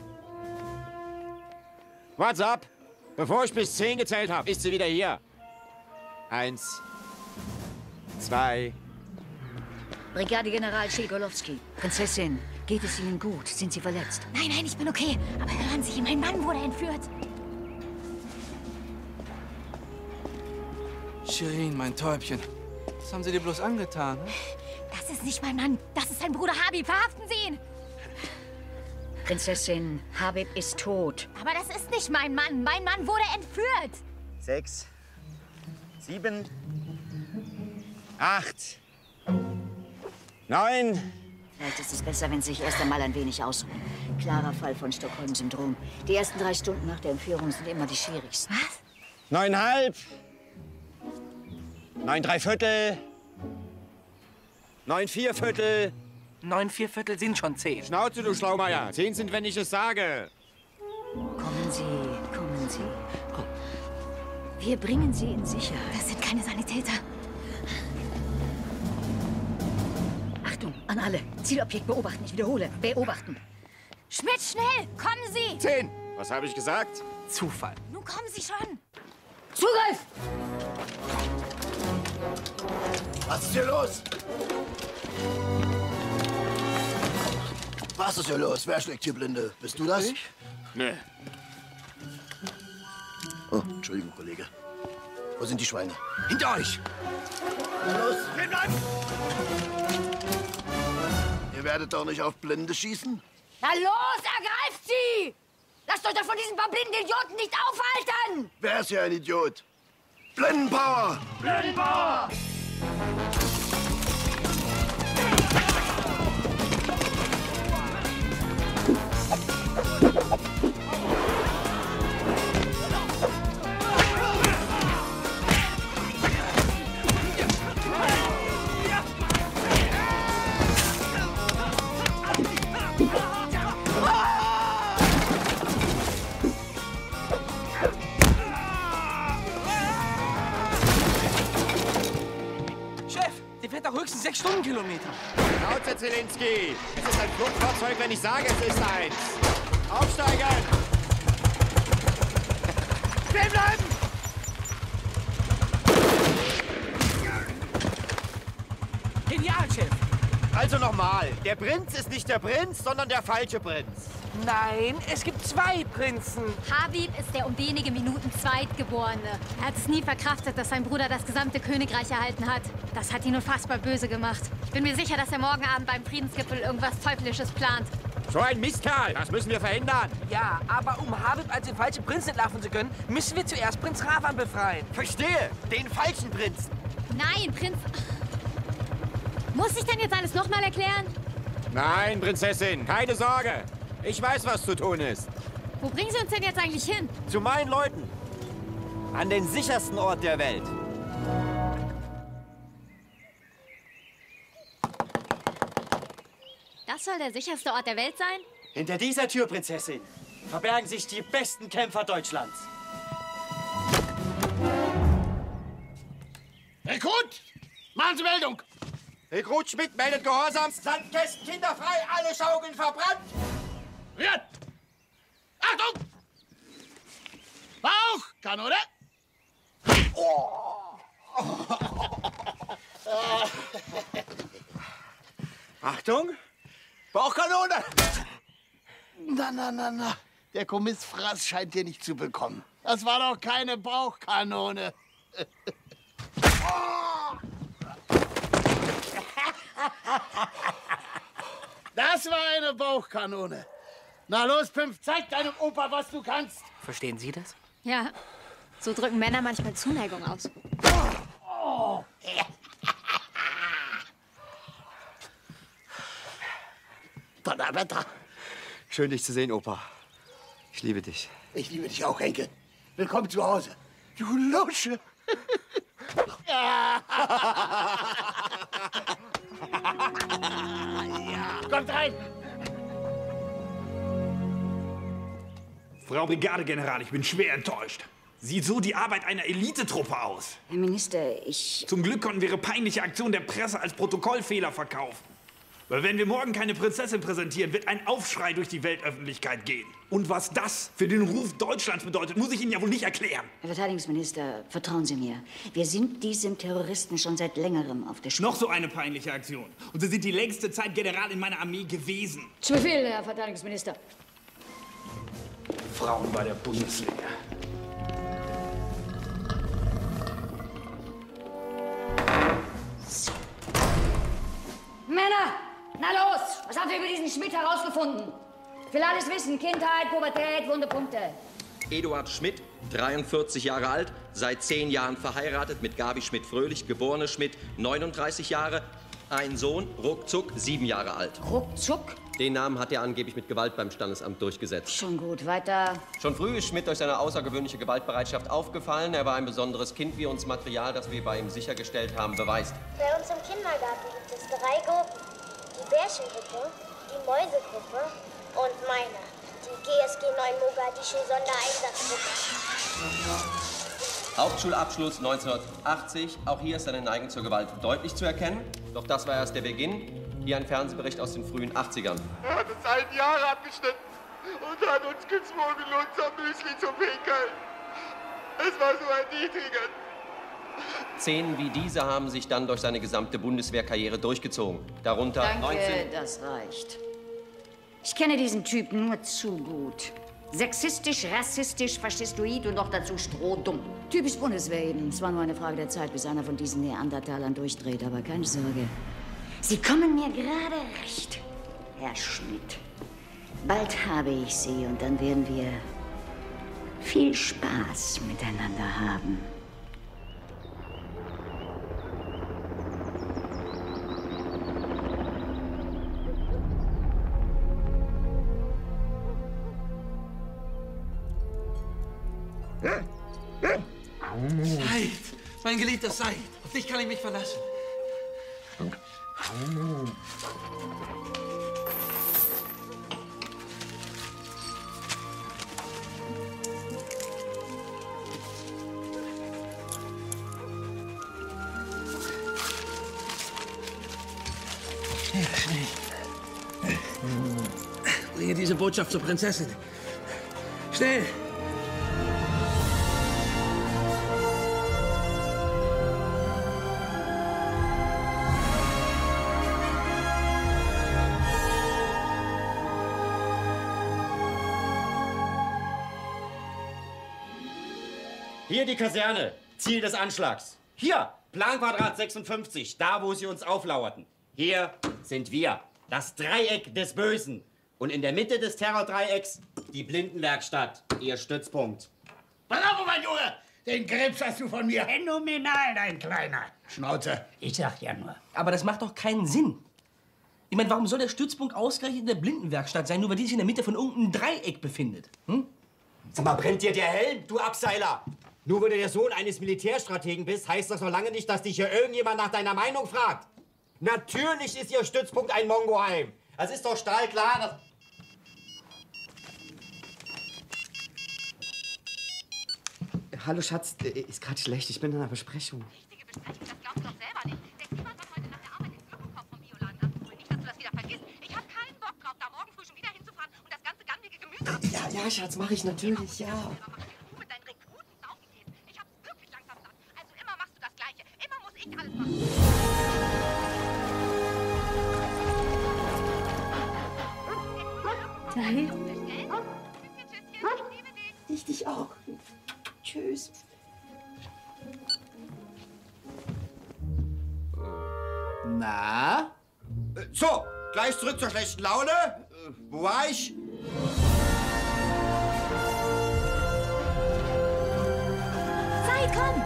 What's up? Bevor ich bis zehn gezählt habe, ist sie wieder hier. Eins. Zwei. Brigadegeneral Schegolowski. Prinzessin, geht es Ihnen gut? Sind Sie verletzt? Nein, nein, ich bin okay. Aber hören Sie, mein Mann wurde entführt. Shirin, mein Täubchen. Was haben Sie dir bloß angetan? Hm? Das ist nicht mein Mann. Das ist sein Bruder Habib. Verhaften Sie ihn! Prinzessin, Habib ist tot. Aber das ist nicht mein Mann. Mein Mann wurde entführt. Sechs. Sieben. Acht. Neun. Vielleicht ist es besser, wenn Sie sich erst einmal ein wenig ausruhen. Klarer Fall von Stockholm-Syndrom. Die ersten drei Stunden nach der Entführung sind immer die schwierigsten. Was? Neuneinhalb. Neun Dreiviertel. Neun Vierviertel. Neun Vierviertel sind schon zehn. Schnauze, du Schlaumeier. Zehn sind, wenn ich es sage. Kommen Sie, kommen Sie. Wir bringen Sie in Sicherheit. Das sind keine Sanitäter. Achtung, an alle. Zielobjekt beobachten. Ich wiederhole, beobachten. Schmidt, schnell! Kommen Sie! Zehn. Was habe ich gesagt? Zufall. Nun kommen Sie schon. Zugriff! Was ist hier los? Was ist hier los? Wer schlägt hier Blinde? Bist du das? Ich? Nee. Oh, Entschuldigung, Kollege. Wo sind die Schweine? Hinter euch! Los! Stehen bleiben! Ihr werdet doch nicht auf Blinde schießen? Na los, ergreift sie! Lasst euch doch von diesen paar blinden Idioten nicht aufhalten! Wer ist hier ein Idiot? Blindenpower! Blindenpower! Höchstens sechs Stundenkilometer. Schnauze, Zelensky. Es ist ein Flugfahrzeug, wenn ich sage, es ist eins. Aufsteigen! Stehen bleiben! Genial, Chef. Also nochmal. Der Prinz ist nicht der Prinz, sondern der falsche Prinz. Nein, es gibt zwei Prinzen. Habib ist der um wenige Minuten Zweitgeborene. Er hat es nie verkraftet, dass sein Bruder das gesamte Königreich erhalten hat. Das hat ihn unfassbar böse gemacht. Ich bin mir sicher, dass er morgen Abend beim Friedensgipfel irgendwas Teuflisches plant. So ein Mistkerl, das müssen wir verhindern. Ja, aber um Habib als den falschen Prinz entlarven zu können, müssen wir zuerst Prinz Ravan befreien. Verstehe, den falschen Prinzen. Nein, Prinz... Muss ich denn jetzt alles nochmal erklären? Nein, Prinzessin, keine Sorge. Ich weiß, was zu tun ist. Wo bringen Sie uns denn jetzt eigentlich hin? Zu meinen Leuten. An den sichersten Ort der Welt. Das soll der sicherste Ort der Welt sein? Hinter dieser Tür, Prinzessin, verbergen sich die besten Kämpfer Deutschlands. Rekrut! Machen Sie Meldung! Rekrut Schmidt meldet Gehorsam. Sandkästen kinderfrei, alle Schaukeln verbrannt. Riert! Achtung! Bauch! Kanone! Oh. Achtung! Bauchkanone! Na, na, na, na. Der Kommissfraß scheint dir nicht zu bekommen. Das war doch keine Bauchkanone. Das war eine Bauchkanone. Na los, Pimpf, zeig deinem Opa, was du kannst. Verstehen Sie das? Ja, so drücken Männer manchmal Zuneigung aus. Oh. Donnerwetter. Schön, dich zu sehen, Opa. Ich liebe dich. Ich liebe dich auch, Enkel. Willkommen zu Hause. Du Lusche. Ja. Ja. Kommt rein. Frau Brigadegeneral, ich bin schwer enttäuscht. Sieht so die Arbeit einer Elitetruppe aus. Herr Minister, ich... Zum Glück konnten wir Ihre peinliche Aktion der Presse als Protokollfehler verkaufen. Weil wenn wir morgen keine Prinzessin präsentieren, wird ein Aufschrei durch die Weltöffentlichkeit gehen. Und was das für den Ruf Deutschlands bedeutet, muss ich Ihnen ja wohl nicht erklären. Herr Verteidigungsminister, vertrauen Sie mir. Wir sind diesem Terroristen schon seit längerem auf der Spur. Noch so eine peinliche Aktion. Und Sie sind die längste Zeit General in meiner Armee gewesen. Zu Befehl, Herr Verteidigungsminister. Frauen bei der Bundeswehr. Männer, na los! Was habt ihr über diesen Schmidt herausgefunden? Ich will alles wissen. Kindheit, Pubertät, wunde Punkte. Eduard Schmidt, dreiundvierzig Jahre alt, seit zehn Jahren verheiratet mit Gabi Schmidt-Fröhlich, geborene Schmidt, neununddreißig Jahre, ein Sohn, ruckzuck, sieben Jahre alt. Ruckzuck? Den Namen hat er angeblich mit Gewalt beim Standesamt durchgesetzt. Schon gut, weiter. Schon früh ist Schmidt durch seine außergewöhnliche Gewaltbereitschaft aufgefallen. Er war ein besonderes Kind, wie uns Material, das wir bei ihm sichergestellt haben, beweist. Bei uns im Kindergarten gibt es drei Gruppen. Die Bärchengruppe, die Mäusegruppe und meine, die G S G neun Mogadischu Sondereinsatzgruppe. Hauptschulabschluss neunzehnhundertachtzig. Auch hier ist seine Neigung zur Gewalt deutlich zu erkennen. Doch das war erst der Beginn. Hier ein Fernsehbericht aus den frühen achtzigern. Er hat uns alten Jahre abgeschnitten und hat uns gezwungen, unser Müsli zu pinkeln. Es war so erniedrigend. Szenen wie diese haben sich dann durch seine gesamte Bundeswehrkarriere durchgezogen. Darunter Danke, neunzehn... das reicht. Ich kenne diesen Typen nur zu gut. Sexistisch, rassistisch, faschistoid und noch dazu strohdumm. Typisch Bundeswehr eben. Es war nur eine Frage der Zeit, bis einer von diesen Neandertalern durchdreht. Aber keine Sorge. Sie kommen mir gerade recht, Herr Schmidt. Bald habe ich Sie und dann werden wir viel Spaß miteinander haben. Said, mein geliebter Said, auf dich kann ich mich verlassen. Schnell, schnell. Bringe diese Botschaft zur Prinzessin. Schnell! Hier die Kaserne, Ziel des Anschlags. Hier, Planquadrat sechsundfünfzig, da wo sie uns auflauerten. Hier sind wir, das Dreieck des Bösen. Und in der Mitte des Terrordreiecks die Blindenwerkstatt, ihr Stützpunkt. Bravo, mein Junge! Den Krebs hast du von mir. Phänomenal, dein Kleiner. Schnauze. Ich sag ja nur. Aber das macht doch keinen Sinn. Ich meine, warum soll der Stützpunkt ausgerechnet in der Blindenwerkstatt sein, nur weil die sich in der Mitte von irgendeinem Dreieck befindet? Hm? Sag mal, brennt dir der Helm, du Abseiler? Nur weil du der Sohn eines Militärstrategen bist, heißt das noch lange nicht, dass dich hier irgendjemand nach deiner Meinung fragt. Natürlich ist ihr Stützpunkt ein Mongoheim. Das ist doch stahlklar, dass... Hallo, Schatz. Ist gerade schlecht. Ich bin in einer Besprechung. Wichtige Besprechung, das glaubst du doch selber nicht. Denk niemand hat heute nach der Arbeit den Ökokorb vom Bioladen abzuholen. Nicht, dass du das wieder vergisst. Ich habe keinen Bock drauf, da morgen früh schon wieder hinzufahren und das ganze gammige Gemüse abzuholen. Ja, ja, Schatz, mache ich natürlich, ja. Du mit deinen Rekruten saufen gehst. Ich hab's wirklich langsam satt. Also immer machst du das Gleiche. Immer muss ich alles machen. Nein. Ich dich auch. Tschüss. Na? So, gleich zurück zur schlechten Laune. Wo war ich? Zeit, komm!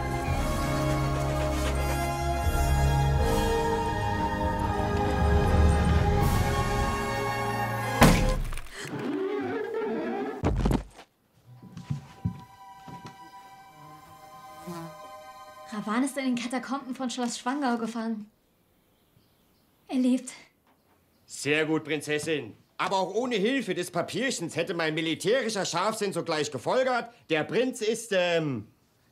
Ravan ist in den Katakomben von Schloss Schwangau gefangen. Er lebt. Sehr gut, Prinzessin. Aber auch ohne Hilfe des Papierchens hätte mein militärischer Scharfsinn sogleich gefolgert. Der Prinz ist, ähm...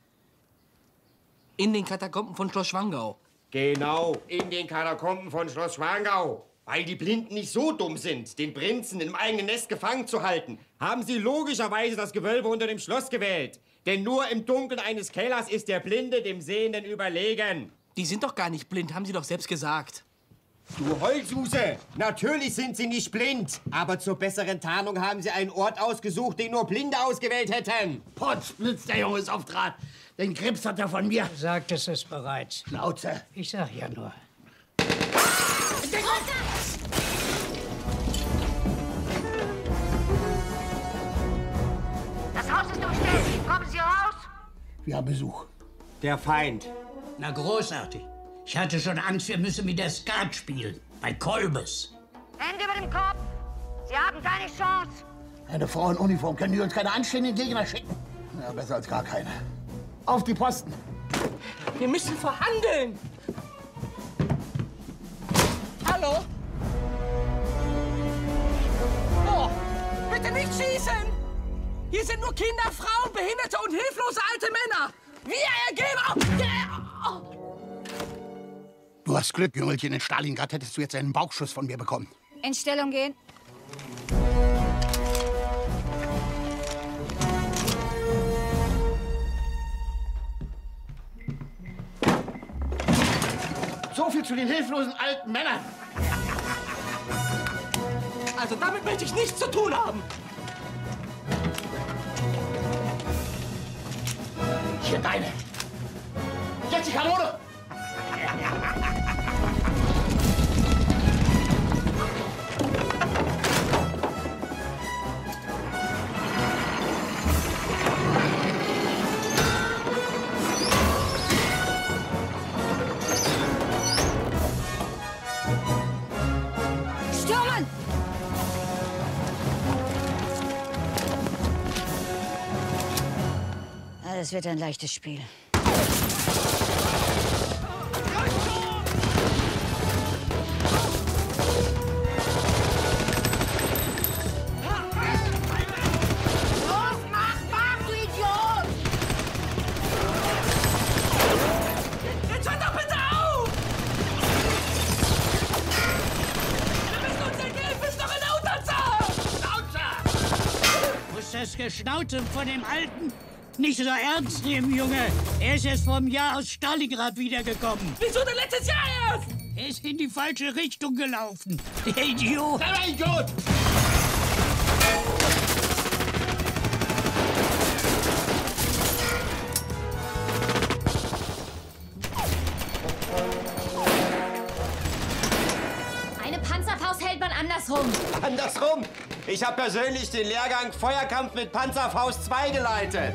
In den Katakomben von Schloss Schwangau. Genau, in den Katakomben von Schloss Schwangau. Weil die Blinden nicht so dumm sind, den Prinzen im eigenen Nest gefangen zu halten, haben sie logischerweise das Gewölbe unter dem Schloss gewählt. Denn nur im Dunkeln eines Kellers ist der Blinde dem Sehenden überlegen. Die sind doch gar nicht blind, haben sie doch selbst gesagt. Du Heulsuse! Natürlich sind sie nicht blind. Aber zur besseren Tarnung haben sie einen Ort ausgesucht, den nur Blinde ausgewählt hätten. Potzblitz, der Junge ist auf Draht. Den Krebs hat er von mir. Du sagtest es bereits. Schnauze. Ich sag ja nur. Das Haus ist umstellt. Kommen Sie raus. Wir haben Besuch. Der Feind. Na, großartig. Ich hatte schon Angst, wir müssen mit der Skat spielen. Bei Kolbes. Hände über dem Kopf. Sie haben keine Chance. Eine Frau in Uniform. Können die uns keine anständigen Gegner schicken? Ja, besser als gar keine. Auf die Posten. Wir müssen verhandeln. Hallo? Oh, bitte nicht schießen! Hier sind nur Kinder, Frauen, Behinderte und hilflose alte Männer. Wir ergeben... Oh. Du hast Glück, Jüngelchen. In Stalingrad hättest du jetzt einen Bauchschuss von mir bekommen. In Stellung gehen. So viel zu den hilflosen alten Männern. Also damit möchte ich nichts zu tun haben. Hier deine. Jetzt die Kanone. Stürmen! Ja, das wird ein leichtes Spiel. Das Geschnauze von dem Alten nicht so ernst nehmen, Junge. Er ist erst vor einem Jahr aus Stalingrad wiedergekommen. Wieso denn letztes Jahr erst? Er ist in die falsche Richtung gelaufen. Der Idiot. Der Idiot! Eine Panzerfaust hält man andersrum. Andersrum? Ich habe persönlich den Lehrgang Feuerkampf mit Panzerfaust zwei geleitet.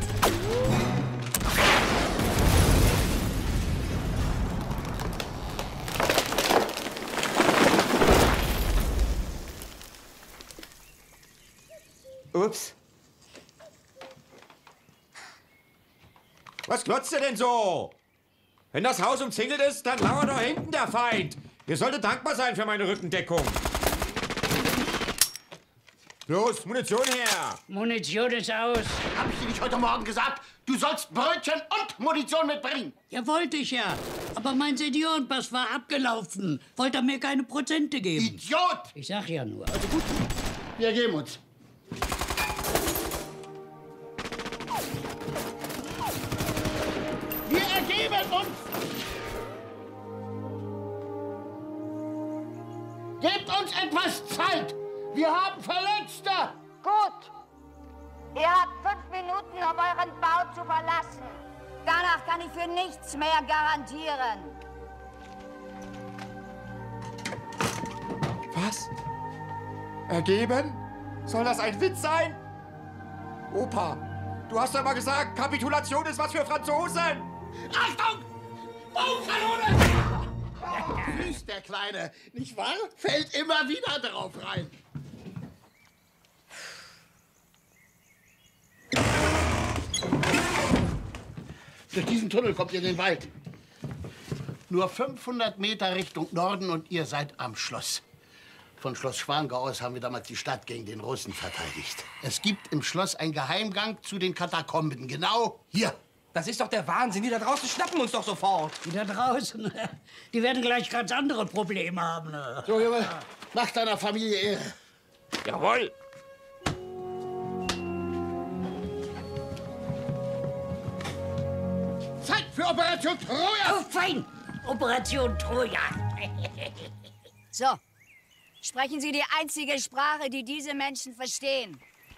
Ups. Was glotzt ihr denn so? Wenn das Haus umzingelt ist, dann lauert doch hinten der Feind. Ihr solltet dankbar sein für meine Rückendeckung. Los, Munition her! Munition ist aus. Hab ich dir nicht heute Morgen gesagt? Du sollst Brötchen und Munition mitbringen. Ja, wollte ich ja. Aber mein Seniorenpass war abgelaufen. Wollte er mir keine Prozente geben. Idiot! Ich sag ja nur. Also gut, wir ergeben uns. Wir ergeben uns! Gebt uns etwas Zeit! Wir haben Verletzte! Gut. Ihr habt fünf Minuten, um euren Bau zu verlassen. Danach kann ich für nichts mehr garantieren. Was? Ergeben? Soll das ein Witz sein? Opa, du hast doch mal gesagt, Kapitulation ist was für Franzosen. Achtung! Baukanone! Süß, der Kleine, nicht wahr? Fällt immer wieder drauf rein. Durch diesen Tunnel kommt ihr in den Wald. Nur fünfhundert Meter Richtung Norden und ihr seid am Schloss. Von Schloss Schwangau aus haben wir damals die Stadt gegen den Russen verteidigt. Es gibt im Schloss einen Geheimgang zu den Katakomben. Genau hier. Das ist doch der Wahnsinn. Die da draußen schnappen uns doch sofort. Die da draußen, die werden gleich ganz andere Probleme haben. So, Junge, mach deiner Familie Ehre. Jawohl. Zeit für Operation Troja! Oh, fein! Operation Troja. So, sprechen Sie die einzige Sprache, die diese Menschen verstehen.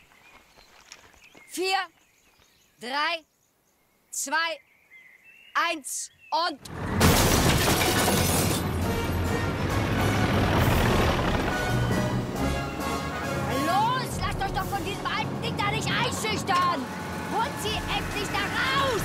Vier, drei, zwei, eins und... Los, lasst euch doch von diesem alten Ding da nicht einschüchtern! Holt sie endlich da raus!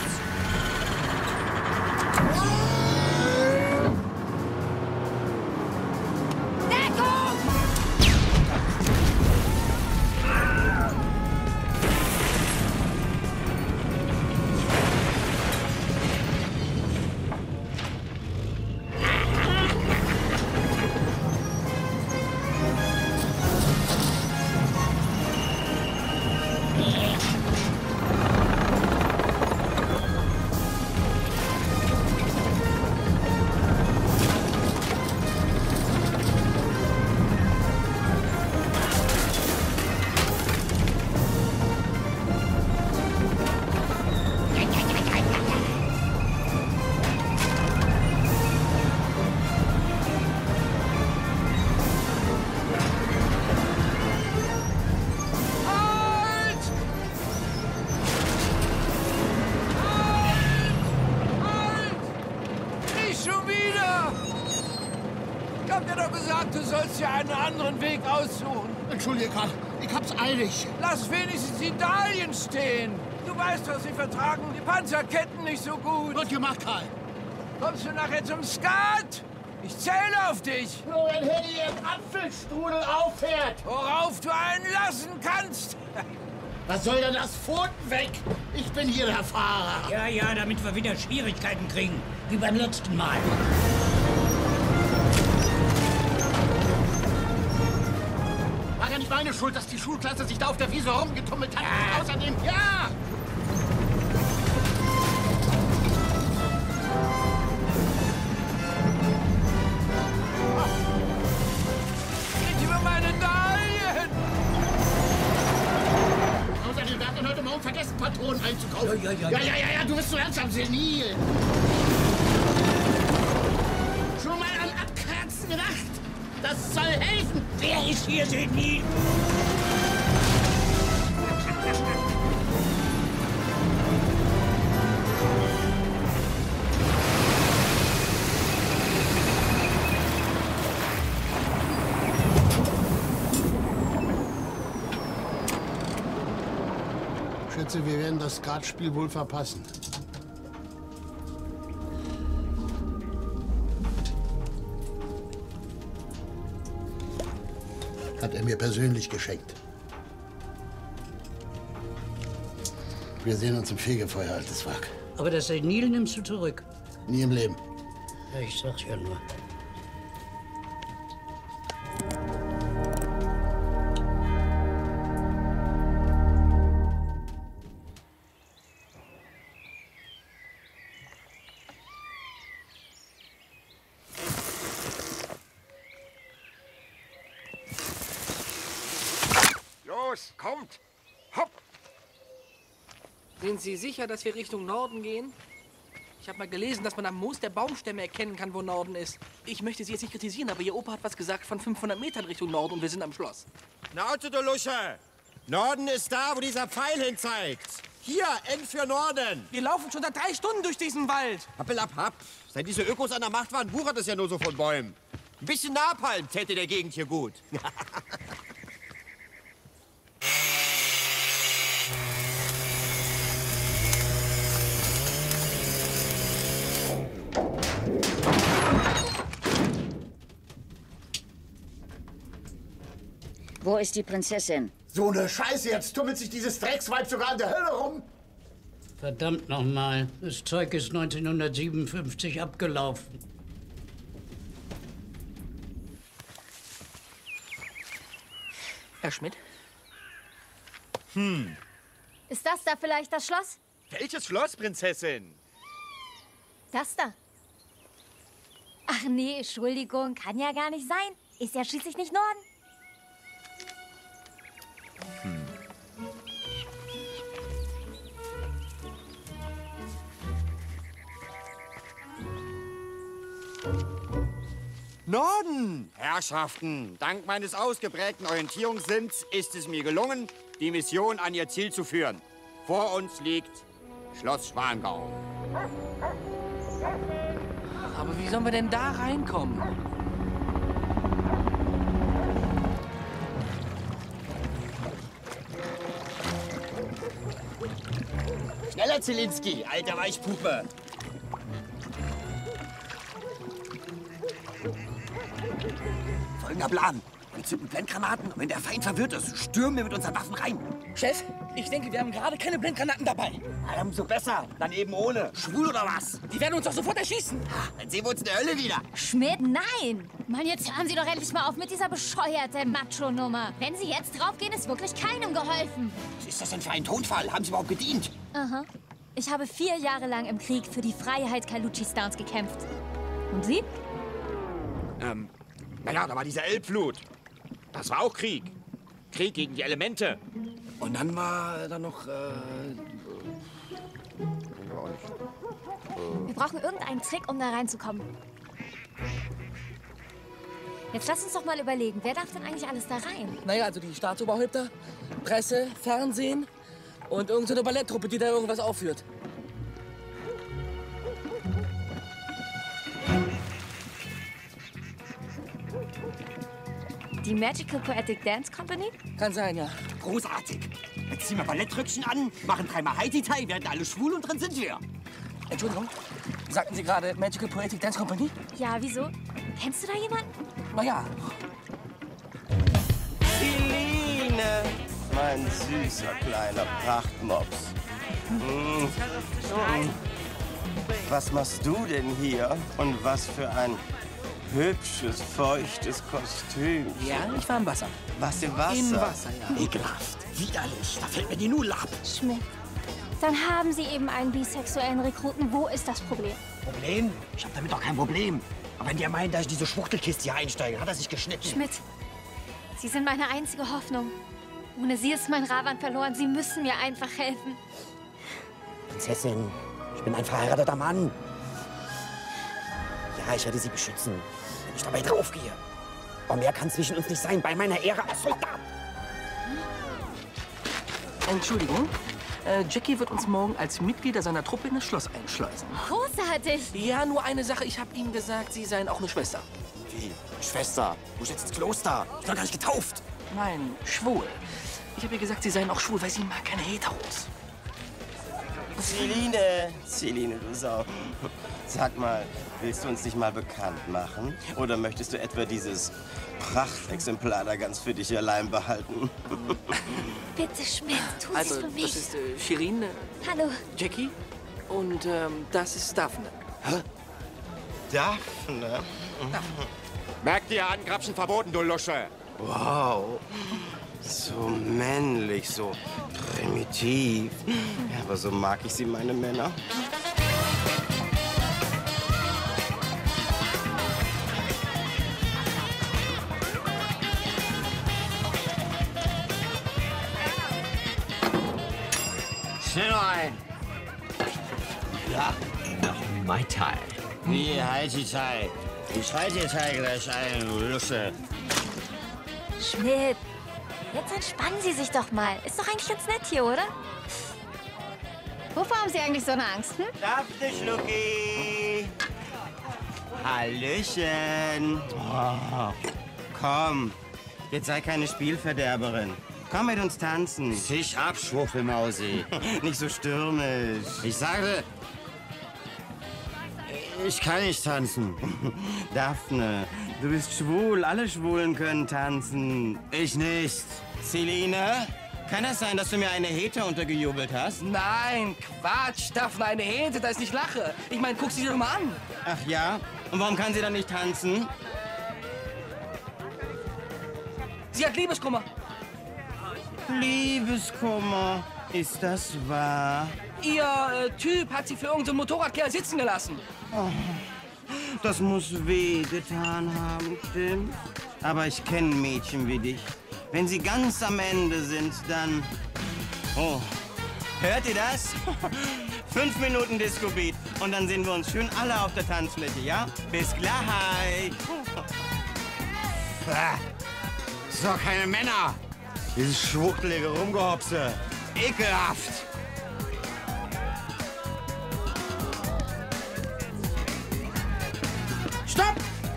Entschuldige, Karl, ich hab's eilig. Lass wenigstens die Dahlien stehen. Du weißt, was sie vertragen die Panzerketten nicht so gut. Gut gemacht, Karl. Kommst du nachher zum Skat? Ich zähle auf dich. Nur wenn Henny im Apfelstrudel auffährt. Worauf du einen lassen kannst. Was soll denn das Pfoten weg? Ich bin hier der Fahrer. Ja, ja, damit wir wieder Schwierigkeiten kriegen. Wie beim letzten Mal. War ja nicht meine Schuld, dass die Schulklasse sich da auf der Wiese rumgetummelt hat. Ja. Außerdem, ja! Geht über meine Dahlien! Außerdem, wir hatten heute Morgen vergessen, Patronen einzukaufen. Ja, ja, ja, ja, ja, ja, du bist so ernsthaft senil. Schon mal an Abkratzen gedacht? Das soll helfen. Wer ist hier senil? schätze, wir werden das Skatspiel wohl verpassen. Hat er mir persönlich geschenkt. Wir sehen uns im Fegefeuer, altes Wrack. Aber das Senil nimmst du zurück. Nie im Leben. Ja, ich sag's ja nur. Los, kommt! Hopp! Sind Sie sicher, dass wir Richtung Norden gehen? Ich habe mal gelesen, dass man am Moos der Baumstämme erkennen kann, wo Norden ist. Ich möchte Sie jetzt nicht kritisieren, aber Ihr Opa hat was gesagt von fünfhundert Metern Richtung Norden und wir sind am Schloss. Schnauze, du Lusche! Norden ist da, wo dieser Pfeil hin zeigt. Hier, N für Norden. Wir laufen schon seit drei Stunden durch diesen Wald. Happelapapp. Seit diese Ökos an der Macht waren, wuchert es ja nur so von Bäumen. Ein bisschen Napalm täte der Gegend hier gut. Wo ist die Prinzessin? So eine Scheiße, jetzt tummelt sich dieses Drecksweib sogar in der Hölle rum. Verdammt nochmal, das Zeug ist neunzehnhundertsiebenundfünfzig abgelaufen. Herr Schmidt? Hm. Ist das da vielleicht das Schloss? Welches Schloss, Prinzessin? Das da. Ach nee, Entschuldigung, kann ja gar nicht sein. Ist ja schließlich nicht Norden. Hm. Norden! Herrschaften, dank meines ausgeprägten Orientierungssinns ist es mir gelungen, die Mission an ihr Ziel zu führen. Vor uns liegt Schloss Schwangau. Aber wie sollen wir denn da reinkommen? Schneller, Zielinski, alter Weichpuppe. Folgender Plan. Wir zünden Blendgranaten und wenn der Feind verwirrt ist, stürmen wir mit unseren Waffen rein. Chef, ich denke, wir haben gerade keine Blendgranaten dabei. Ja, umso besser. Dann eben ohne. Schwul oder was? Die werden uns doch sofort erschießen. Dann sehen wir uns in der Hölle wieder. Schmidt, nein! Mann, jetzt hören Sie doch endlich mal auf mit dieser bescheuerten Macho-Nummer. Wenn Sie jetzt draufgehen, ist wirklich keinem geholfen. Was ist das denn für ein Tonfall? Haben Sie überhaupt gedient? Aha. Ich habe vier Jahre lang im Krieg für die Freiheit Kalutschistans gekämpft. Und Sie? Ähm, naja, da war diese Elbflut. Das war auch Krieg. Krieg gegen die Elemente. Und dann war da noch, äh... Wir brauchen irgendeinen Trick, um da reinzukommen. Jetzt lass uns doch mal überlegen, wer darf denn eigentlich alles da rein? Naja, also die Staatsoberhäupter, Presse, Fernsehen und irgendeine Balletttruppe, die da irgendwas aufführt. Die Magical Poetic Dance Company? Kann sein, ja. Großartig. Jetzt ziehen wir Ballettröckchen an, machen dreimal Heidi-Tai, werden alle schwul und drin sind wir. Entschuldigung, sagten Sie gerade Magical Poetic Dance Company? Ja, wieso? Kennst du da jemanden? Na ja. Celine, mein süßer kleiner Prachtmops. Hm. Hm. Was machst du denn hier? Und was für ein hübsches, feuchtes Kostüm. Ja, ich war im Wasser. Was im Wasser? Im Wasser, ja. Ekelhaft. Widerlich. Da fällt mir die Nudel ab. Schmidt, dann haben Sie eben einen bisexuellen Rekruten. Wo ist das Problem? Problem? Ich hab damit doch kein Problem. Aber wenn der meint, dass ich diese Schwuchtelkiste hier einsteige, hat er sich geschnitten. Schmidt, Sie sind meine einzige Hoffnung. Ohne Sie ist mein Ravan verloren. Sie müssen mir einfach helfen. Prinzessin, ich bin ein verheirateter Mann. Ja, ich werde Sie beschützen, wenn ich dabei draufgehe. Aber mehr kann zwischen uns nicht sein, bei meiner Ehre als Soldat. Entschuldigung, äh, Jackie wird uns morgen als Mitglieder seiner Truppe in das Schloss einschleusen. Großartig! Ja, nur eine Sache. Ich habe ihm gesagt, Sie seien auch eine Schwester. Wie? Schwester? Wo ist jetzt ins Kloster? Ich bin doch gar nicht getauft. Nein, schwul. Ich habe ihr gesagt, Sie seien auch schwul, weil sie mag keine Heteros. Celine, Celine, du Sau. Sag mal, willst du uns nicht mal bekannt machen? Oder möchtest du etwa dieses Prachtexemplar da ganz für dich allein behalten? Bitte, Schmidt, tu Also, es für mich. das ist äh, Shirin, äh, Hallo. Jackie und ähm, das ist Daphne. Hä? Daphne? Merk dir an, Grapschen verboten, du Lusche. Wow. So männlich, so primitiv. Ja, aber so mag ich sie, meine Männer. Schnell noch ein. Ja, noch Mai Tai. Wie halt die Zeit? Ich schalte dir Teil gleich ein, du Lusche. Schmidt, jetzt entspannen Sie sich doch mal. Ist doch eigentlich ganz nett hier, oder? Wovor haben Sie eigentlich so eine Angst, hm? Daphne Schlucki! Hallöchen! Oh, komm, jetzt sei keine Spielverderberin. Komm mit uns tanzen. Sich ab, Schwuffelmausi. Nicht so stürmisch. Ich sage, ich kann nicht tanzen. Daphne, du bist schwul. Alle Schwulen können tanzen. Ich nicht. Celine, kann das sein, dass du mir eine Hete untergejubelt hast? Nein, Quatsch, Daphne, eine Hete, da ist nicht Lache. Ich meine, guck sie dir doch mal an. Ach ja? Und warum kann sie dann nicht tanzen? Sie hat Liebeskummer. Liebeskummer, ist das wahr? Ihr äh, Typ hat sie für irgendeinen Motorradkerl sitzen gelassen. Oh, das muss weh getan haben, Tim. Aber ich kenne Mädchen wie dich. Wenn sie ganz am Ende sind, dann... Oh, hört ihr das? Fünf Minuten Disco-Beat und dann sehen wir uns schön alle auf der Tanzfläche, ja? Bis gleich! Das sind doch keine Männer. Dieses schwuchtelige Rumgehopse. Ekelhaft. Stopp!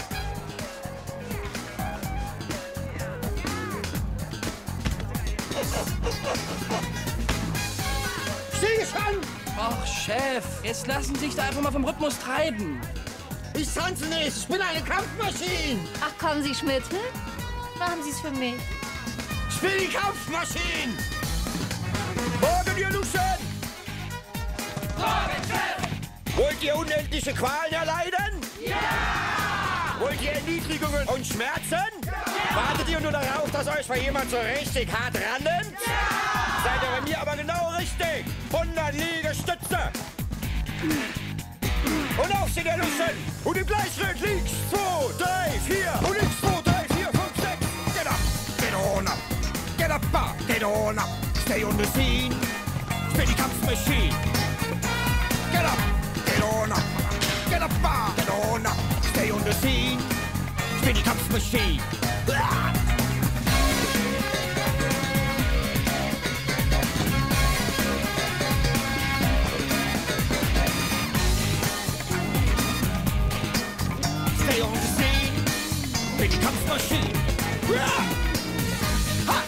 Stieg schon! Ach, Chef, jetzt lassen Sie sich da einfach mal vom Rhythmus treiben. Ich tanze nicht, ich bin eine Kampfmaschine. Ach, kommen Sie, Schmidt, hm? Machen Sie es für mich. Ich bin die Kampfmaschine. Morgen, ihr Luschen! Morgen, Chef! Wollt ihr unendliche Qualen erleiden? Ja! Wollt ihr Erniedrigungen und Schmerzen? Ja! Wartet ihr nur darauf, dass euch mal jemand so richtig hart rannimmt? Ja! Seid ihr bei mir aber genau richtig. hundert Liegestütze. Und aufstehen, ihr Luschen! Und im Gleichschritt links, zwei, drei, vier. Und links, zwei, drei, vier, fünf, sechs. Get up, get on up. Get up, bar, get on up. Stay on the scene. Ich bin die Kampfmaschine. Get up, get on up. Get up, bar, get on up. Stay on the scene. Ich bin die Kampfmaschine. Ah! Stay on the scene. Ich bin die Kampfmaschine. Ah! Ha!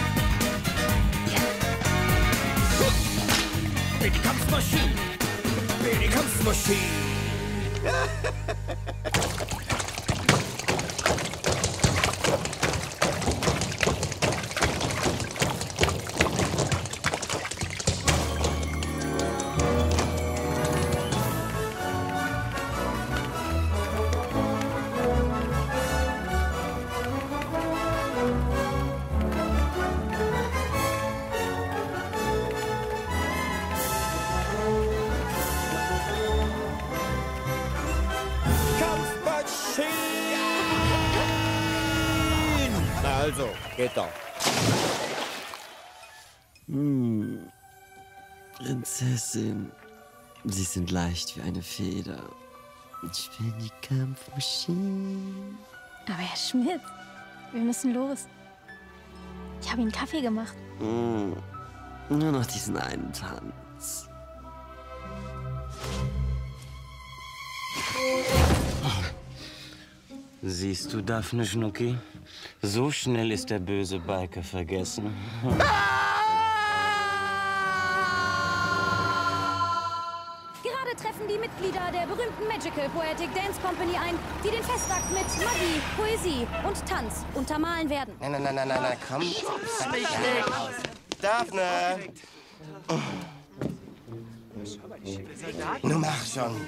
Bin die Kampfmaschine. Bin die Kampfmaschine. Also, geht doch. Hm. Prinzessin, Sie sind leicht wie eine Feder. Ich bin die Kampfmaschine. Aber Herr Schmidt, wir müssen los. Ich habe Ihnen Kaffee gemacht. Hm. Nur noch diesen einen Tanz. Siehst du, Daphne Schnucki? So schnell ist der böse Biker vergessen. laden die Mitglieder der berühmten Magical Poetic Dance Company ein, die den Festakt mit Magie, Poesie und Tanz untermalen werden. Nein, nein, nein, nein, nein, nein, komm. Daphne! Nun mach schon.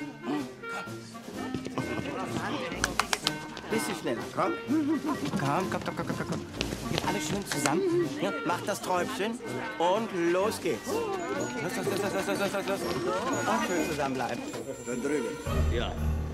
Bisschen schneller, komm. Komm, komm, komm, komm, komm, komm. Geht alles schön zusammen. Ja, mach das Träubchen und los geht's. Los, los, los, los, los, los, los, los. Und schön zusammenbleiben. Dann drüben. Ja.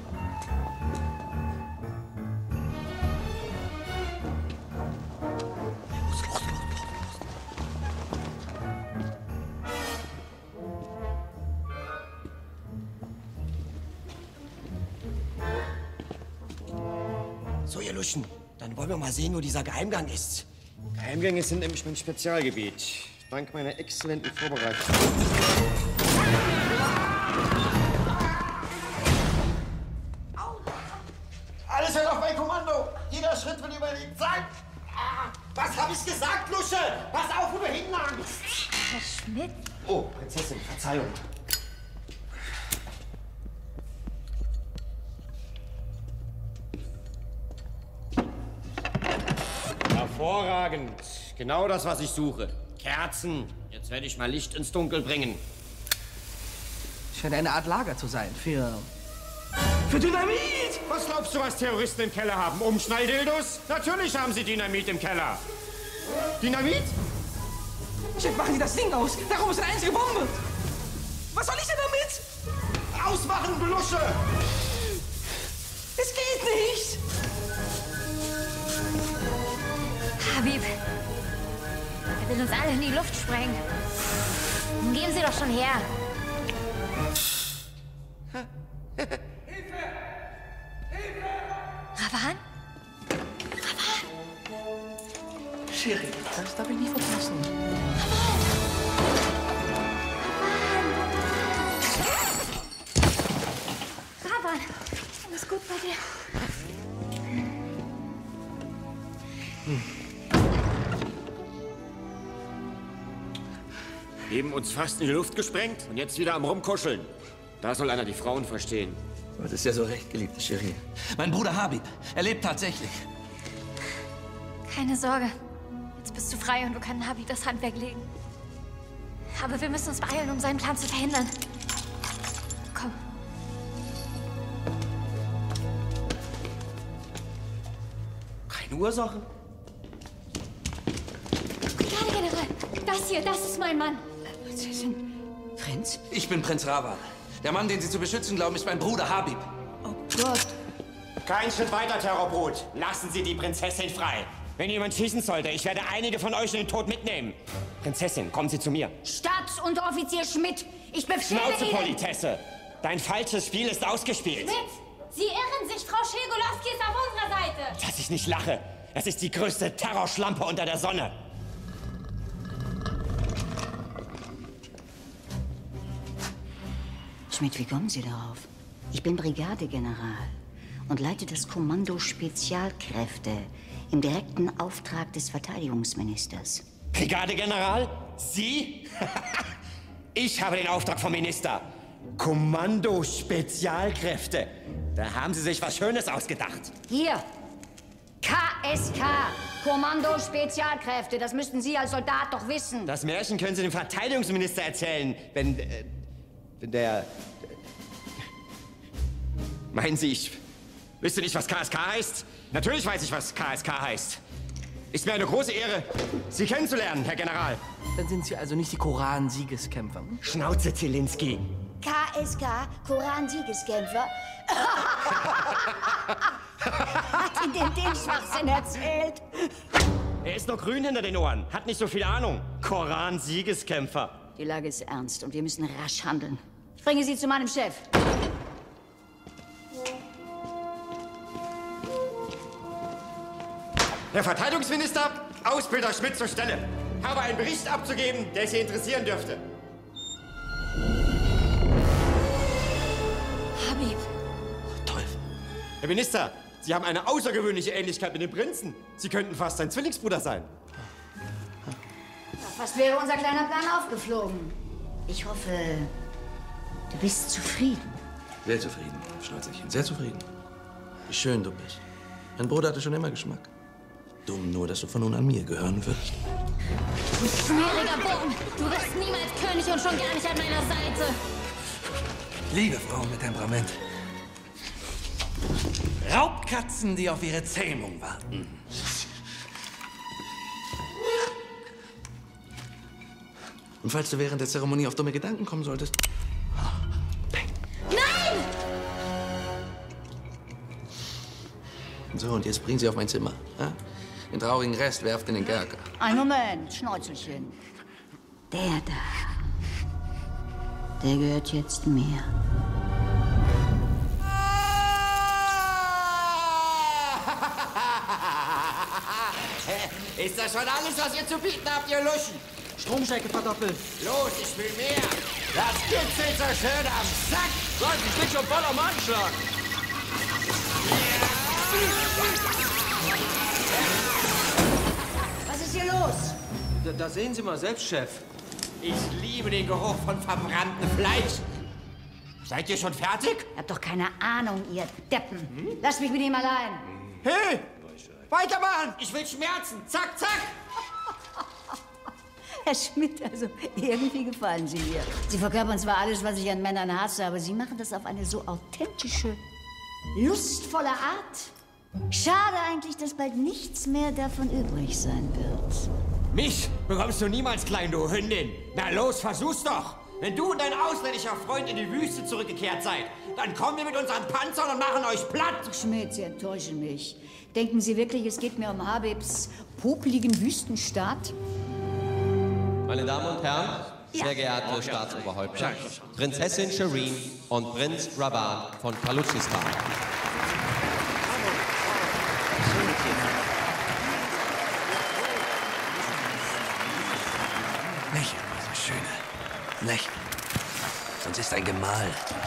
So, ihr Luschen, dann wollen wir mal sehen, wo dieser Geheimgang ist. Geheimgänge sind nämlich mein Spezialgebiet. Dank meiner exzellenten Vorbereitung. Alles hört auf mein Kommando. Jeder Schritt wird überlegt sein. Ah, was hab ich gesagt, Lusche? Pass auf, wo du hinlangst. Herr Schmidt? Oh, Prinzessin, Verzeihung. Hervorragend. Genau das, was ich suche. Kerzen. Jetzt werde ich mal Licht ins Dunkel bringen. Scheint eine Art Lager zu sein für... für Dynamit! Was glaubst du, was Terroristen im Keller haben? Umschnalldildos? Natürlich haben sie Dynamit im Keller. Dynamit? Chef, machen Sie das Ding aus. Darum ist eine einzige Bombe. Was soll ich denn damit? Ausmachen, du Lusche! Es geht nicht! Habib, er will uns alle in die Luft sprengen. Nun geben Sie doch schon her. Ravan? Ravan? Sherry, das darf ich nicht verpassen. Ravan, alles gut bei dir? Hm. Eben uns fast in die Luft gesprengt und jetzt wieder am Rumkuscheln. Da soll einer die Frauen verstehen. Das ist ja so recht, geliebte Cherie. Mein Bruder Habib, er lebt tatsächlich. Keine Sorge. Jetzt bist du frei und du kannst Habib das Handwerk legen. Aber wir müssen uns beeilen, um seinen Plan zu verhindern. Komm. Keine Ursache? Gerade, General. Das hier, das ist mein Mann. Prinzessin? Prinz? Ich bin Prinz Ravan. Der Mann, den Sie zu beschützen glauben, ist mein Bruder Habib. Oh Gott. Kein Schritt weiter, Terrorbrut. Lassen Sie die Prinzessin frei. Wenn jemand schießen sollte, ich werde einige von euch in den Tod mitnehmen. Prinzessin, kommen Sie zu mir. Staatsunteroffizier Schmidt, ich befehle Schnauze, Ihnen... Politesse. Dein falsches Spiel ist ausgespielt. Schmidt, Sie irren sich. Frau Schegolowski ist auf unserer Seite. Dass ich nicht lache. Es ist die größte Terrorschlampe unter der Sonne. Schmidt, wie kommen Sie darauf? Ich bin Brigadegeneral und leite das Kommando Spezialkräfte im direkten Auftrag des Verteidigungsministers. Brigadegeneral? Sie? Ich habe den Auftrag vom Minister. Kommando Spezialkräfte. Da haben Sie sich was Schönes ausgedacht. Hier, K S K, Kommando Spezialkräfte. Das müssten Sie als Soldat doch wissen. Das Märchen können Sie dem Verteidigungsminister erzählen, wenn... Äh, wenn der... Äh, meinen Sie, ich wüsste nicht, was K S K heißt? Natürlich weiß ich, was K S K heißt. Ist mir eine große Ehre, Sie kennenzulernen, Herr General. Dann sind Sie also nicht die Koran-Siegeskämpfer. Hm? Schnauze, Zielinski. K S K, Koran-Siegeskämpfer. Hat Ihnen den Schwachsinn erzählt? Er ist noch grün hinter den Ohren, hat nicht so viel Ahnung. Koran-Siegeskämpfer. Die Lage ist ernst und wir müssen rasch handeln. Ich bringe Sie zu meinem Chef. Herr Verteidigungsminister, Ausbilder Schmidt zur Stelle. Habe einen Bericht abzugeben, der Sie interessieren dürfte. Habib. Teufel. Herr Minister, Sie haben eine außergewöhnliche Ähnlichkeit mit dem Prinzen. Sie könnten fast sein Zwillingsbruder sein. Fast wäre unser kleiner Plan aufgeflogen. Ich hoffe, Du bist zufrieden. Sehr zufrieden, Schnäuzelchen, sehr zufrieden. Wie schön du bist. Mein Bruder hatte schon immer Geschmack. Dumm nur, dass du von nun an mir gehören wirst. Du schmieriger Bogen! Du wirst niemals König und schon gar nicht an meiner Seite! Liebe Frauen mit Temperament. Raubkatzen, die auf ihre Zähmung warten. Und falls du während der Zeremonie auf dumme Gedanken kommen solltest... Nein! So, und jetzt bringen sie auf mein Zimmer. Ja? Den traurigen Rest werft in den Kerker. Ein Moment, Schnäuzelchen. Der da, der gehört jetzt mir. Ist das schon alles, was ihr zu bieten habt, ihr Luschen? Stromstärke verdoppelt. Los, ich will mehr. Das kitzelt so schön am Sack. Gott, ich bin schon voll am Anschlag. Was ist hier los? Da, da sehen Sie mal selbst, Chef. Ich liebe den Geruch von verbranntem Fleisch. Seid ihr schon fertig? Ihr habt doch keine Ahnung, ihr Deppen. Hm? Lasst mich mit ihm allein. Hey! Weitermachen! Ich will Schmerzen! Zack, zack! Herr Schmidt, also irgendwie gefallen Sie mir. Sie verkörpern zwar alles, was ich an Männern hasse, aber Sie machen das auf eine so authentische, lustvolle Art. Schade eigentlich, dass bald nichts mehr davon übrig sein wird. Mich bekommst du niemals klein, du Hündin. Na los, versuch's doch. Wenn du und dein ausländischer Freund in die Wüste zurückgekehrt seid, dann kommen wir mit unseren Panzern und machen euch platt. Schmidt, Sie enttäuschen mich. Denken Sie wirklich, es geht mir um Habibs popeligen Wüstenstaat? Meine Damen und Herren, Ja. sehr geehrte Staatsoberhäupter, Prinzessin Shireen und Prinz Ravan von Balutschistan. Lächeln, meine Schöne. Lächeln. Sonst ist ein Gemahl.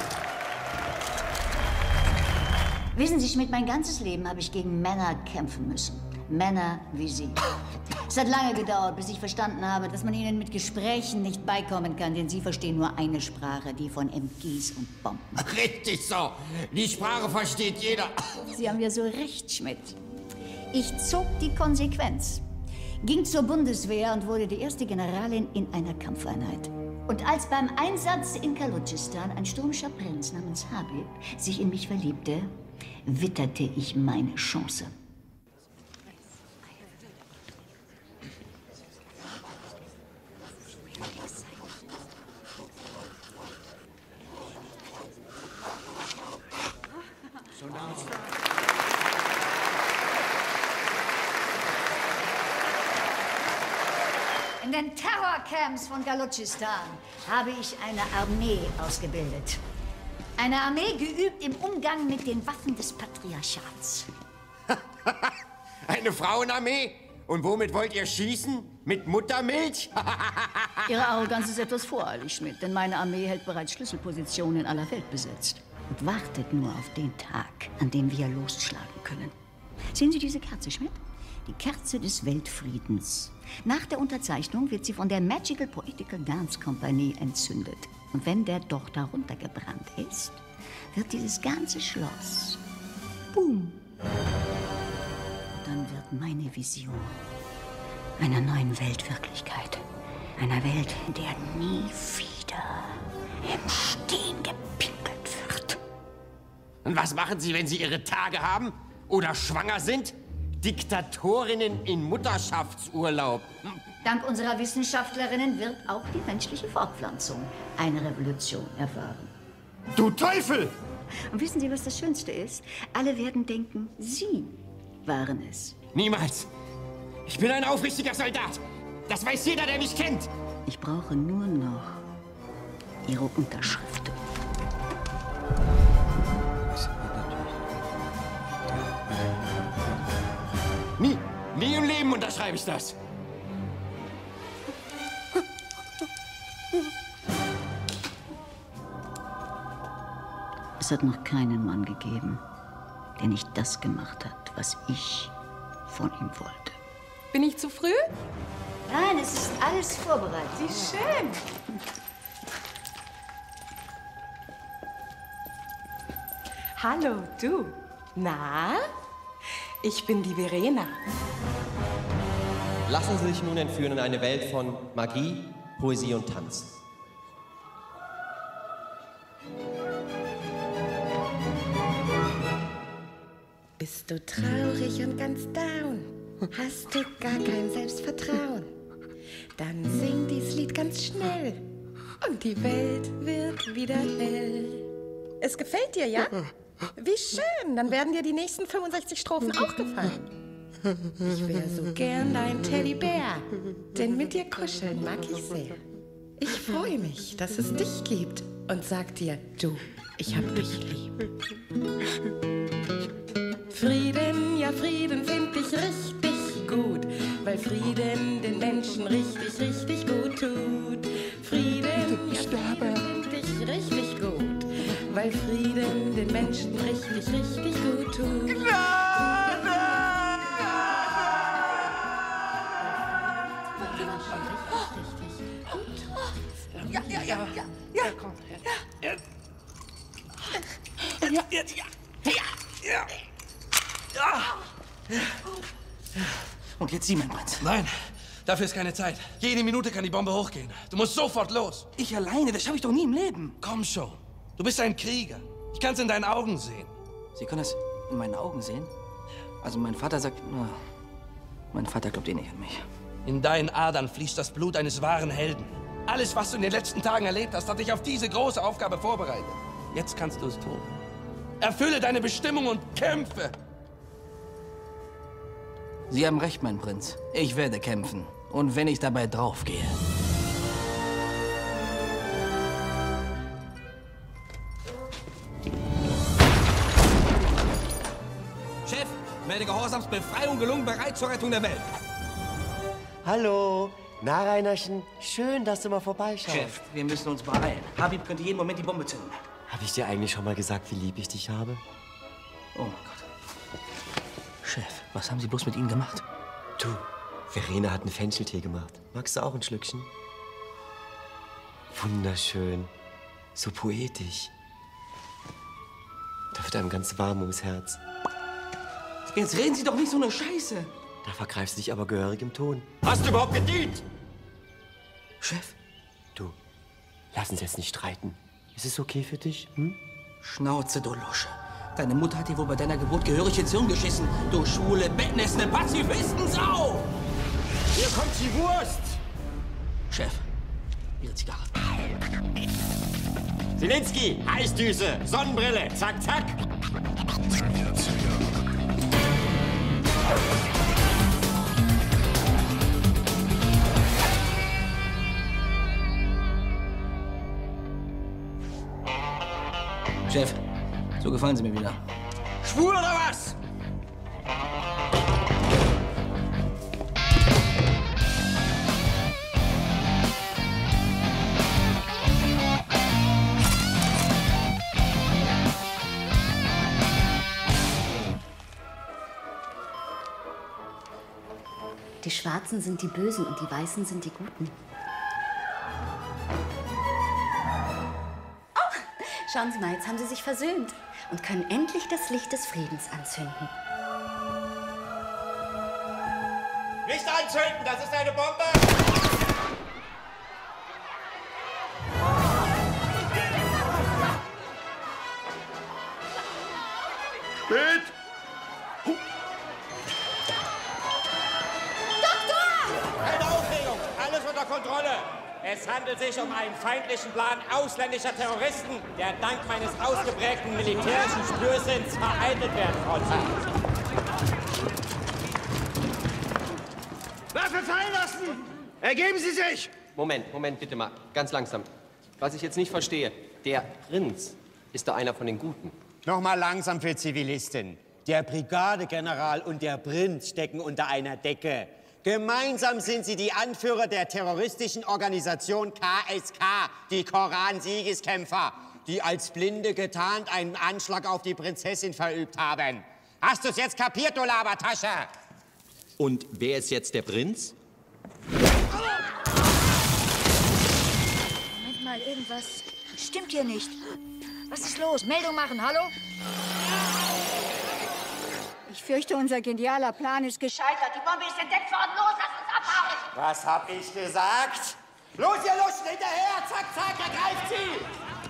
Wissen Sie, Schmidt, mein ganzes Leben habe ich gegen Männer kämpfen müssen. Männer wie Sie. Es hat lange gedauert, bis ich verstanden habe, dass man ihnen mit Gesprächen nicht beikommen kann, denn sie verstehen nur eine Sprache, die von M Gs und Bomben. Richtig so. Die Sprache versteht jeder. Sie haben ja so recht, Schmidt. Ich zog die Konsequenz, ging zur Bundeswehr und wurde die erste Generalin in einer Kampfeinheit. Und als beim Einsatz in Balutschistan ein stürmischer Prinz namens Habib sich in mich verliebte, witterte ich meine Chance. In den Terrorcamps von Balutschistan habe ich eine Armee ausgebildet. Eine Armee geübt im Umgang mit den Waffen des Patriarchats. Eine Frauenarmee? Und womit wollt ihr schießen? Mit Muttermilch? Ihre Arroganz ist etwas voreilig, Schmidt, denn meine Armee hält bereits Schlüsselpositionen in aller Welt besetzt und wartet nur auf den Tag, an dem wir losschlagen können. Sehen Sie diese Kerze, Schmidt? Die Kerze des Weltfriedens. Nach der Unterzeichnung wird sie von der Magical Poetical Dance Company entzündet. Und wenn der Docht darunter gebrannt ist, wird dieses ganze Schloss boom. Und dann wird meine Vision einer neuen Welt Wirklichkeit. Einer Welt, in der nie wieder im Stehen gepinkelt wird. Und was machen Sie, wenn Sie Ihre Tage haben? Oder schwanger sind? Diktatorinnen in Mutterschaftsurlaub. Dank unserer Wissenschaftlerinnen wird auch die menschliche Fortpflanzung eine Revolution erfahren. Du Teufel! Und wissen Sie, was das Schönste ist? Alle werden denken, Sie waren es. Niemals! Ich bin ein aufrichtiger Soldat. Das weiß jeder, der mich kennt. Ich brauche nur noch Ihre Unterschrift. Nie, nie im Leben unterschreibe ich das. Es hat noch keinen Mann gegeben, der nicht das gemacht hat, was ich von ihm wollte. Bin ich zu früh? Nein, es ist alles vorbereitet. Wie schön. Hallo, du. Na? Ich bin die Verena. Lassen Sie sich nun entführen in eine Welt von Magie, Poesie und Tanz. Bist du traurig und ganz down? Hast du gar kein Selbstvertrauen? Dann sing dies Lied ganz schnell und die Welt wird wieder hell. Es gefällt dir, ja? Wie schön, dann werden dir die nächsten fünfundsechzig Strophen auch gefallen. Ich wäre so gern dein Teddybär, denn mit dir kuscheln mag ich sehr. Ich freue mich, dass es dich gibt und sag dir, du, ich hab dich lieb. Frieden, ja Frieden find ich richtig gut, weil Frieden den Menschen richtig, richtig gut tut. Frieden, ja Frieden find ich richtig gut, weil Frieden den Menschen richtig, richtig gut tut. Gnade! Ja, ja, ja, ja, ja, komm, ja, ja, ja, ja, ja, ja. Und jetzt Sie, mein Prinz. Nein, dafür ist keine Zeit. Jede Minute kann die Bombe hochgehen. Du musst sofort los. Ich alleine, das schaffe ich doch nie im Leben. Komm schon. Du bist ein Krieger. Ich kann es in deinen Augen sehen. Sie können es in meinen Augen sehen? Also mein Vater sagt, na, mein Vater glaubt eh nicht an mich. In deinen Adern fließt das Blut eines wahren Helden. Alles, was du in den letzten Tagen erlebt hast, hat dich auf diese große Aufgabe vorbereitet. Jetzt kannst du es tun. Erfülle deine Bestimmung und kämpfe. Sie haben recht, mein Prinz. Ich werde kämpfen. Und wenn ich dabei draufgehe. Chef, melde Gehorsamsbefreiung gelungen, bereit zur Rettung der Welt. Hallo. Na, Reinerchen, schön, dass du mal vorbeischaust. Chef, wir müssen uns beeilen. Habib könnte jeden Moment die Bombe zünden. Habe ich dir eigentlich schon mal gesagt, wie lieb ich dich habe? Oh mein Gott. Chef, was haben Sie bloß mit Ihnen gemacht? Du, Verena hat einen Fencheltee gemacht. Magst du auch ein Schlückchen? Wunderschön. So poetisch. Da wird einem ganz warm ums Herz. Jetzt reden Sie doch nicht so eine Scheiße. Da vergreifst du dich aber gehörig im Ton. Hast du überhaupt gedient? Chef, du, lass uns jetzt nicht streiten. Ist es okay für dich? Hm? Schnauze, du Lusche. Deine Mutter hat dir wohl bei deiner Geburt gehörig ins Hirn geschissen. Du schwule, bettnässende Pazifistensau! Hier kommt die Wurst! Chef, Ihre Zigarre. Zelensky, Eisdüse, Sonnenbrille, zack, zack. Chef, so gefallen Sie mir wieder. Schwul oder was? Die Schwarzen sind die Bösen und die Weißen sind die Guten. Schauen Sie mal, jetzt haben sie sich versöhnt und können endlich das Licht des Friedens anzünden. Nicht anzünden, das ist eine Bombe! Spät! Doktor! Keine Aufregung, alles unter Kontrolle. Es handelt sich um einen feindlichen Plan ausländischer Terroristen, der dank meines ausgeprägten militärischen Spürsinns vereitelt werden konnte. Waffe fallen lassen! Ergeben Sie sich! Moment, Moment, bitte mal. Ganz langsam. Was ich jetzt nicht verstehe, der Prinz ist da einer von den Guten. Noch mal langsam für Zivilisten. Der Brigadegeneral und der Prinz stecken unter einer Decke. Gemeinsam sind sie die Anführer der terroristischen Organisation K S K, die Koran-Siegeskämpfer, die als Blinde getarnt einen Anschlag auf die Prinzessin verübt haben. Hast du's jetzt kapiert, du Labertasche? Und wer ist jetzt der Prinz? Moment mal, irgendwas stimmt hier nicht. Was ist los? Meldung machen, hallo? Ich fürchte, unser genialer Plan ist gescheitert. Die Bombe ist entdeckt worden. Los, lass uns abhauen! Was hab ich gesagt? Los, ihr Luschen, hinterher! Zack, zack, ergreift sie!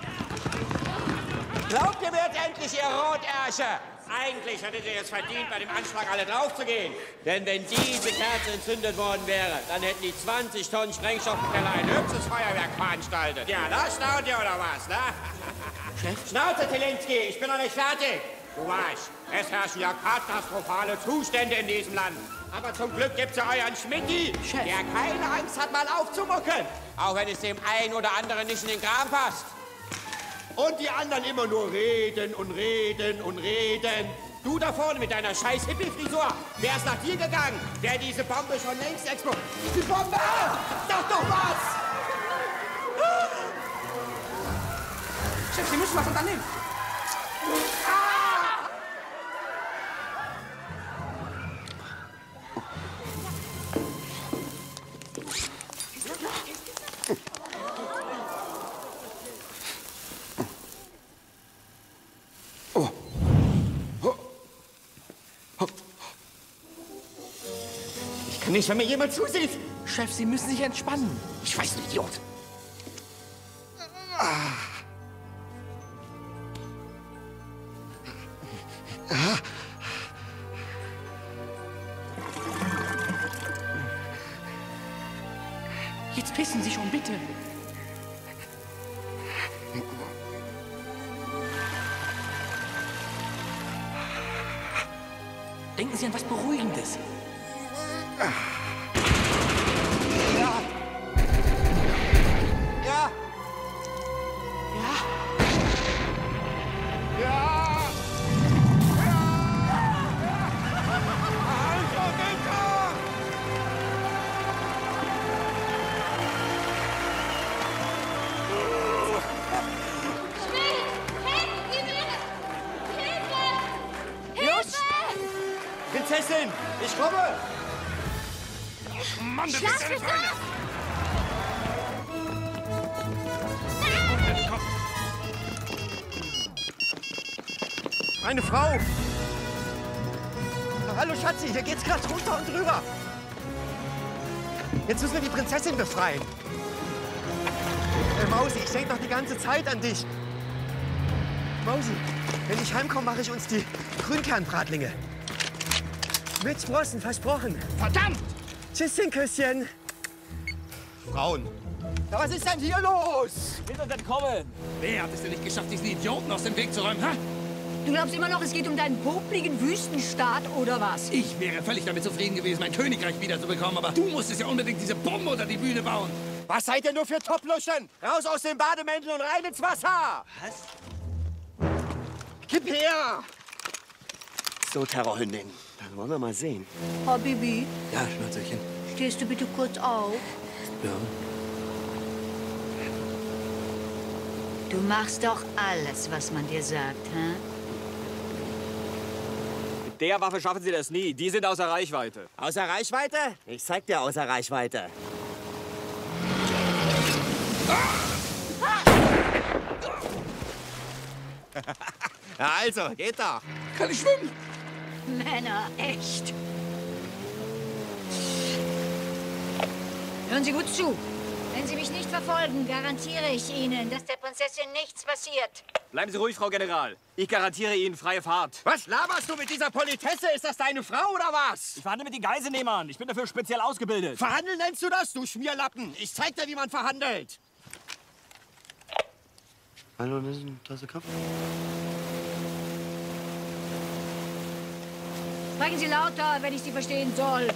Glaubt ihr, wird endlich, ihr Rotärsche? Eigentlich hättet ihr es verdient, bei dem Anschlag alle draufzugehen. Denn wenn diese Kerze entzündet worden wäre, dann hätten die zwanzig Tonnen Sprengstoff im Keller ein hübsches Feuerwerk veranstaltet. Ja, da staunt ihr oder was, ne? Chef? Schnauze, Zelensky, ich bin noch nicht fertig. Du weißt, es herrschen ja katastrophale Zustände in diesem Land. Aber zum Glück gibt's ja euren Schmidti, Chef. der keine Angst hat, mal aufzumucken. Auch wenn es dem einen oder anderen nicht in den Kram passt. Und die anderen immer nur reden und reden und reden. Du da vorne mit deiner scheiß Hippie-Frisur. Wär's nach dir gegangen, wäre diese Bombe schon längst explodiert. Die Bombe! Sag doch was! Chef, Sie müssen was unternehmen. Ich kann nicht, wenn mir jemand zusieht. Chef, Sie müssen sich entspannen. Ich weiß nicht, Idiot. Jetzt pissen Sie schon, bitte. Denken Sie an was Beruhigendes. Ja. Ja. Ja. Ja. Also bitte! Los! Prinzessin, ich komme! Mann, du Schlag bist eine mich Feinde! Meine Frau! Hallo Schatzi, hier geht's gerade runter und drüber. Jetzt müssen wir die Prinzessin befreien. Äh, Mausi, ich denke doch die ganze Zeit an dich. Mausi, wenn ich heimkomme, mache ich uns die Grünkernbratlinge. Mit Sprossen, versprochen. Verdammt! Tschüsschen, Küsschen. Frauen. Ja, was ist denn hier los? Will uns entkommen. Wer hat es denn nicht geschafft, diesen Idioten aus dem Weg zu räumen, ha? Du glaubst immer noch, es geht um deinen popligen Wüstenstaat, oder was? Ich wäre völlig damit zufrieden gewesen, mein Königreich wiederzubekommen, aber du musstest ja unbedingt diese Bombe unter die Bühne bauen. Was seid ihr nur für Toppluschen? Raus aus dem Bademäntel und rein ins Wasser! Was? Gib her! So, Terrorhündin, dann wollen wir mal sehen. Habibi, Ja, Schnauzelchen. stehst du bitte kurz auf? Ja. Du machst doch alles, was man dir sagt, hä? Mit der Waffe schaffen Sie das nie. Die sind außer Reichweite. Außer Reichweite? Ich zeig dir außer Reichweite. Ja, also, geht doch. Kann ich schwimmen? Männer, echt. Hören Sie gut zu. Wenn Sie mich nicht verfolgen, garantiere ich Ihnen, dass der Prinzessin nichts passiert. Bleiben Sie ruhig, Frau General. Ich garantiere Ihnen freie Fahrt. Was laberst du mit dieser Politesse? Ist das deine Frau oder was? Ich verhandle mit den Geiselnehmern. Ich bin dafür speziell ausgebildet. Verhandeln nennst du das, du Schmierlappen? Ich zeig dir, wie man verhandelt. Hallo, das ist eine Tasse Kaffee. Sprechen Sie lauter, wenn ich Sie verstehen soll.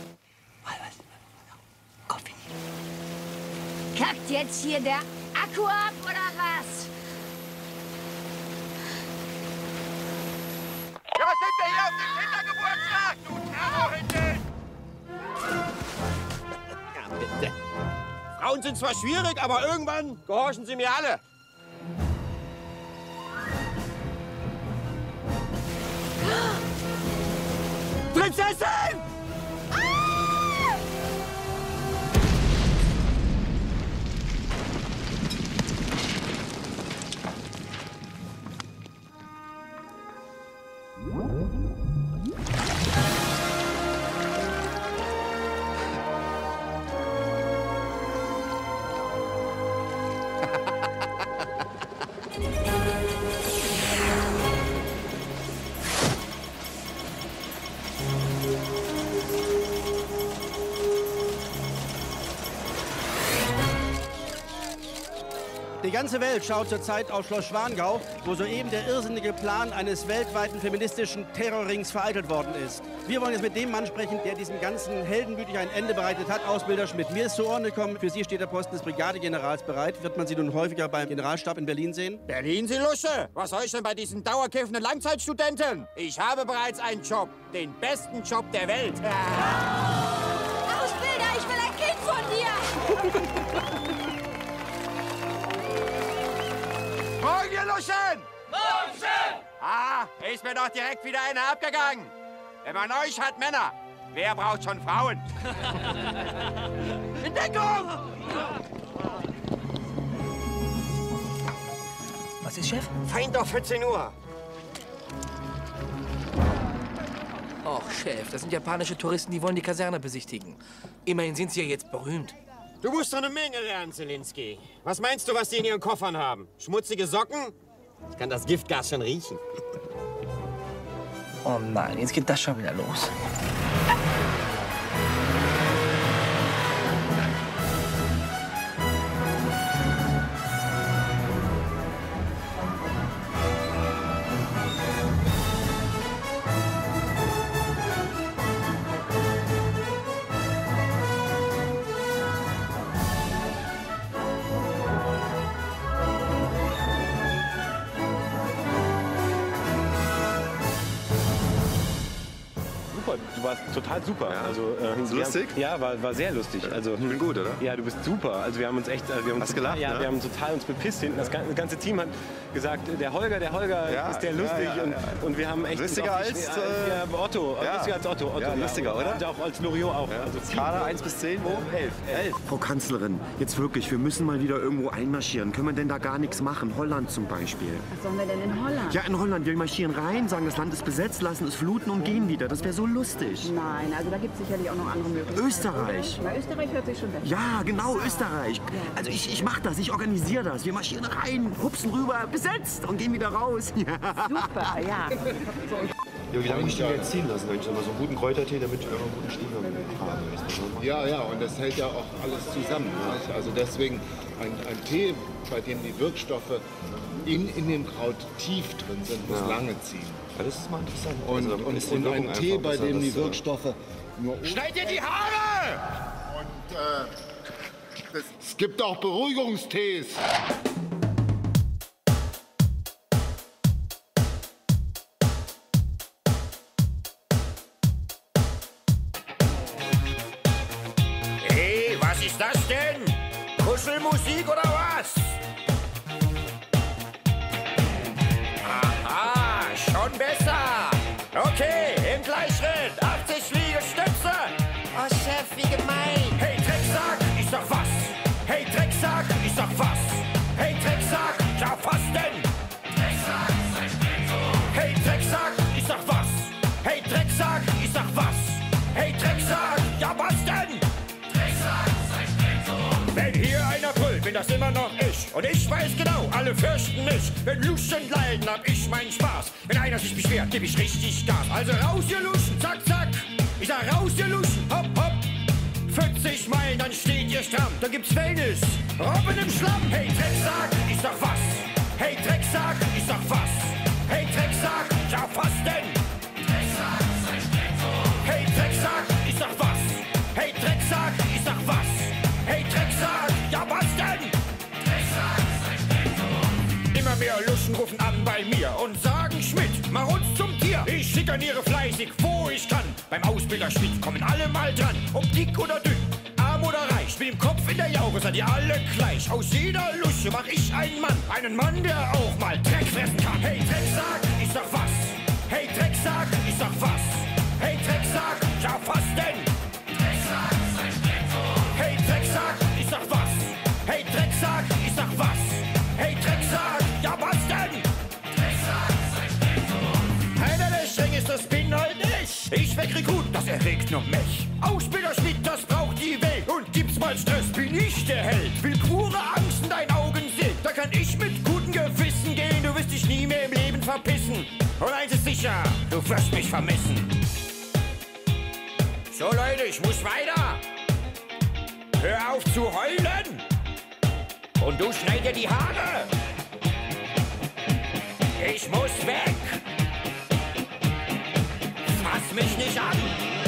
Kackt jetzt hier der Akku ab, oder was? Ja, was sind wir hier auf dem Kindergeburtstag, du Terrorhündin? Ja, bitte. Frauen sind zwar schwierig, aber irgendwann gehorchen sie mir alle. Prinzessin! Die ganze Welt schaut zurzeit auf Schloss Schwangau, wo soeben der irrsinnige Plan eines weltweiten feministischen Terrorrings vereitelt worden ist. Wir wollen jetzt mit dem Mann sprechen, der diesem ganzen heldenmütig ein Ende bereitet hat, Ausbilder Schmidt. Mir ist zu Ohren gekommen, für Sie steht der Posten des Brigadegenerals bereit. Wird man Sie nun häufiger beim Generalstab in Berlin sehen? Berlin, Sie Lusche! Was soll ich denn bei diesen dauerkiffenden Langzeitstudenten? Ich habe bereits einen Job, den besten Job der Welt. Ausbilder, ich will ein Kind von dir! Morgen, ihr Luschen! Luschen! Ah, ist mir doch direkt wieder einer abgegangen. Wenn man euch hat, Männer, wer braucht schon Frauen? In Deckung! Was ist, Chef? Feind auf vierzehn Uhr. Och, Chef, das sind japanische Touristen, die wollen die Kaserne besichtigen. Immerhin sind sie ja jetzt berühmt. Du musst doch eine Menge lernen, Zielinski. Was meinst du, was die in ihren Koffern haben? Schmutzige Socken? Ich kann das Giftgas schon riechen. Oh nein, jetzt geht das schon wieder los. Du warst total super. Ja. Also, äh, lustig? Haben, ja, war, war sehr lustig. Also, ich bin gut, oder? Ja, du bist super. Also wir haben uns echt, wir haben Hast gelacht, ja, ne? wir haben total uns bepisst hinten. Das ganze, das ganze Team hat gesagt, der Holger, der Holger ja, ist der lustig ja, ja, und, ja. und wir haben echt lustiger als die, äh, ja, Otto, ja. lustiger als Otto, Otto ja, lustiger, oder? Und auch als Loriot auch. Ja. Also Skala eins bis zehn, wo? elf. elf. Frau Kanzlerin, jetzt wirklich, wir müssen mal wieder irgendwo einmarschieren. Können wir denn da gar nichts machen? Holland zum Beispiel. Was sollen wir denn in Holland? Ja, in Holland. Wir marschieren rein, sagen, das Land ist besetzt, lassen es fluten und gehen wieder. Das wäre so lustig. Nein, also da gibt es sicherlich auch noch andere Möglichkeiten. Österreich. Na, Österreich hört sich schon besser. Ja, genau, Österreich. Also ich, ich mach das, ich organisiere das. Wir marschieren rein, hupsen rüber, besetzt und gehen wieder raus. Super, ja. Ja, wie lange muss ich den jetzt ziehen lassen? Eigentlich aber so einen guten Kräutertee, damit ich einfach einen guten Stiefel habe. Ja, ja, und das hält ja auch alles zusammen. Nicht? Also deswegen ein, ein Tee, bei dem die Wirkstoffe in, in dem Kraut tief drin sind, muss Ja. lange ziehen. Ja, das ist mal interessant. Und, Also, und, ist die und Wirkung ein Tee, einfach bei besser, dem die das, äh, Wirkstoffe nur... Schneid dir die Haare! Und äh, es gibt auch Beruhigungstees. Hey, was ist das denn? Kuschelmusik oder was? Aha, schon besser. Okay, im Gleichschritt. achtzig Liegestütze. Oh, Chef, wie gemein. Hey, Drecksack, ich sag was. Hey, Drecksack, ich sag was. Hey, Drecksack, ja, was denn? Drecksack, hey, Drecksack, ich sag was. Hey, Drecksack, ich sag was. Hey, Drecksack, ja, was denn? Wenn hier einer brüllt, bin das immer noch ich. Und ich weiß genau, alle fürchten mich. Wenn Luschen leiden, hab ich meinen Spaß. Wenn einer sich beschwert, geb ich richtig Gas. Also raus, ihr Luschen, zack, zack. Ich sag raus, ihr Luschen, hopp, hopp. vierzig Meilen, dann steht ihr stramm. Dann gibt's Wellness, Robben im Schlamm. Hey, Drecksack, ich sag was. Hey, Drecksack, ich sag was. Hey, Drecksack, ja, was denn? Drecksack, hey, Drecksack, ich sag was. Hey, Drecksack, ich sag was. Hey, Drecksack, ja, was denn? Immer mehr Luschen rufen an bei mir und sagen, Schmidt, mach uns zum Tier. Ich schikaniere fleißig, wo ich kann. Beim Ausbilder Schmidt kommen alle mal dran. Ob dick oder dünn, arm oder reich, mit dem Kopf in der Jauche seid ihr alle gleich. Aus jeder Lusche mach ich einen Mann. Einen Mann, der auch mal Dreck fressen kann. Hey, Drecksack, ich sag was. Hey, Drecksack, ich sag was. Hey, Drecksack, ja, was denn? Hey, Drecksack, ich sag was. Hey, Drecksack, ich sag was. Hey, Drecksack, ja, was denn? Einer der streng ist, das bin halt ich. Ich weg Rekrut, das erregt nur mich. Ausbilder Schmidt, das braucht die Welt. Und gibt's mal Stress, bin ich der Held. Will pure Angst in deinen Augen sehen. Da kann ich mit gutem Gewissen gehen. Du wirst dich nie mehr im Leben verpissen. Und eins ist sicher, du wirst mich vermissen. So, Leute, ich muss weiter. Hör auf zu heulen! Und du schneid dir die Haare. Ich muss weg. Fass mich nicht an.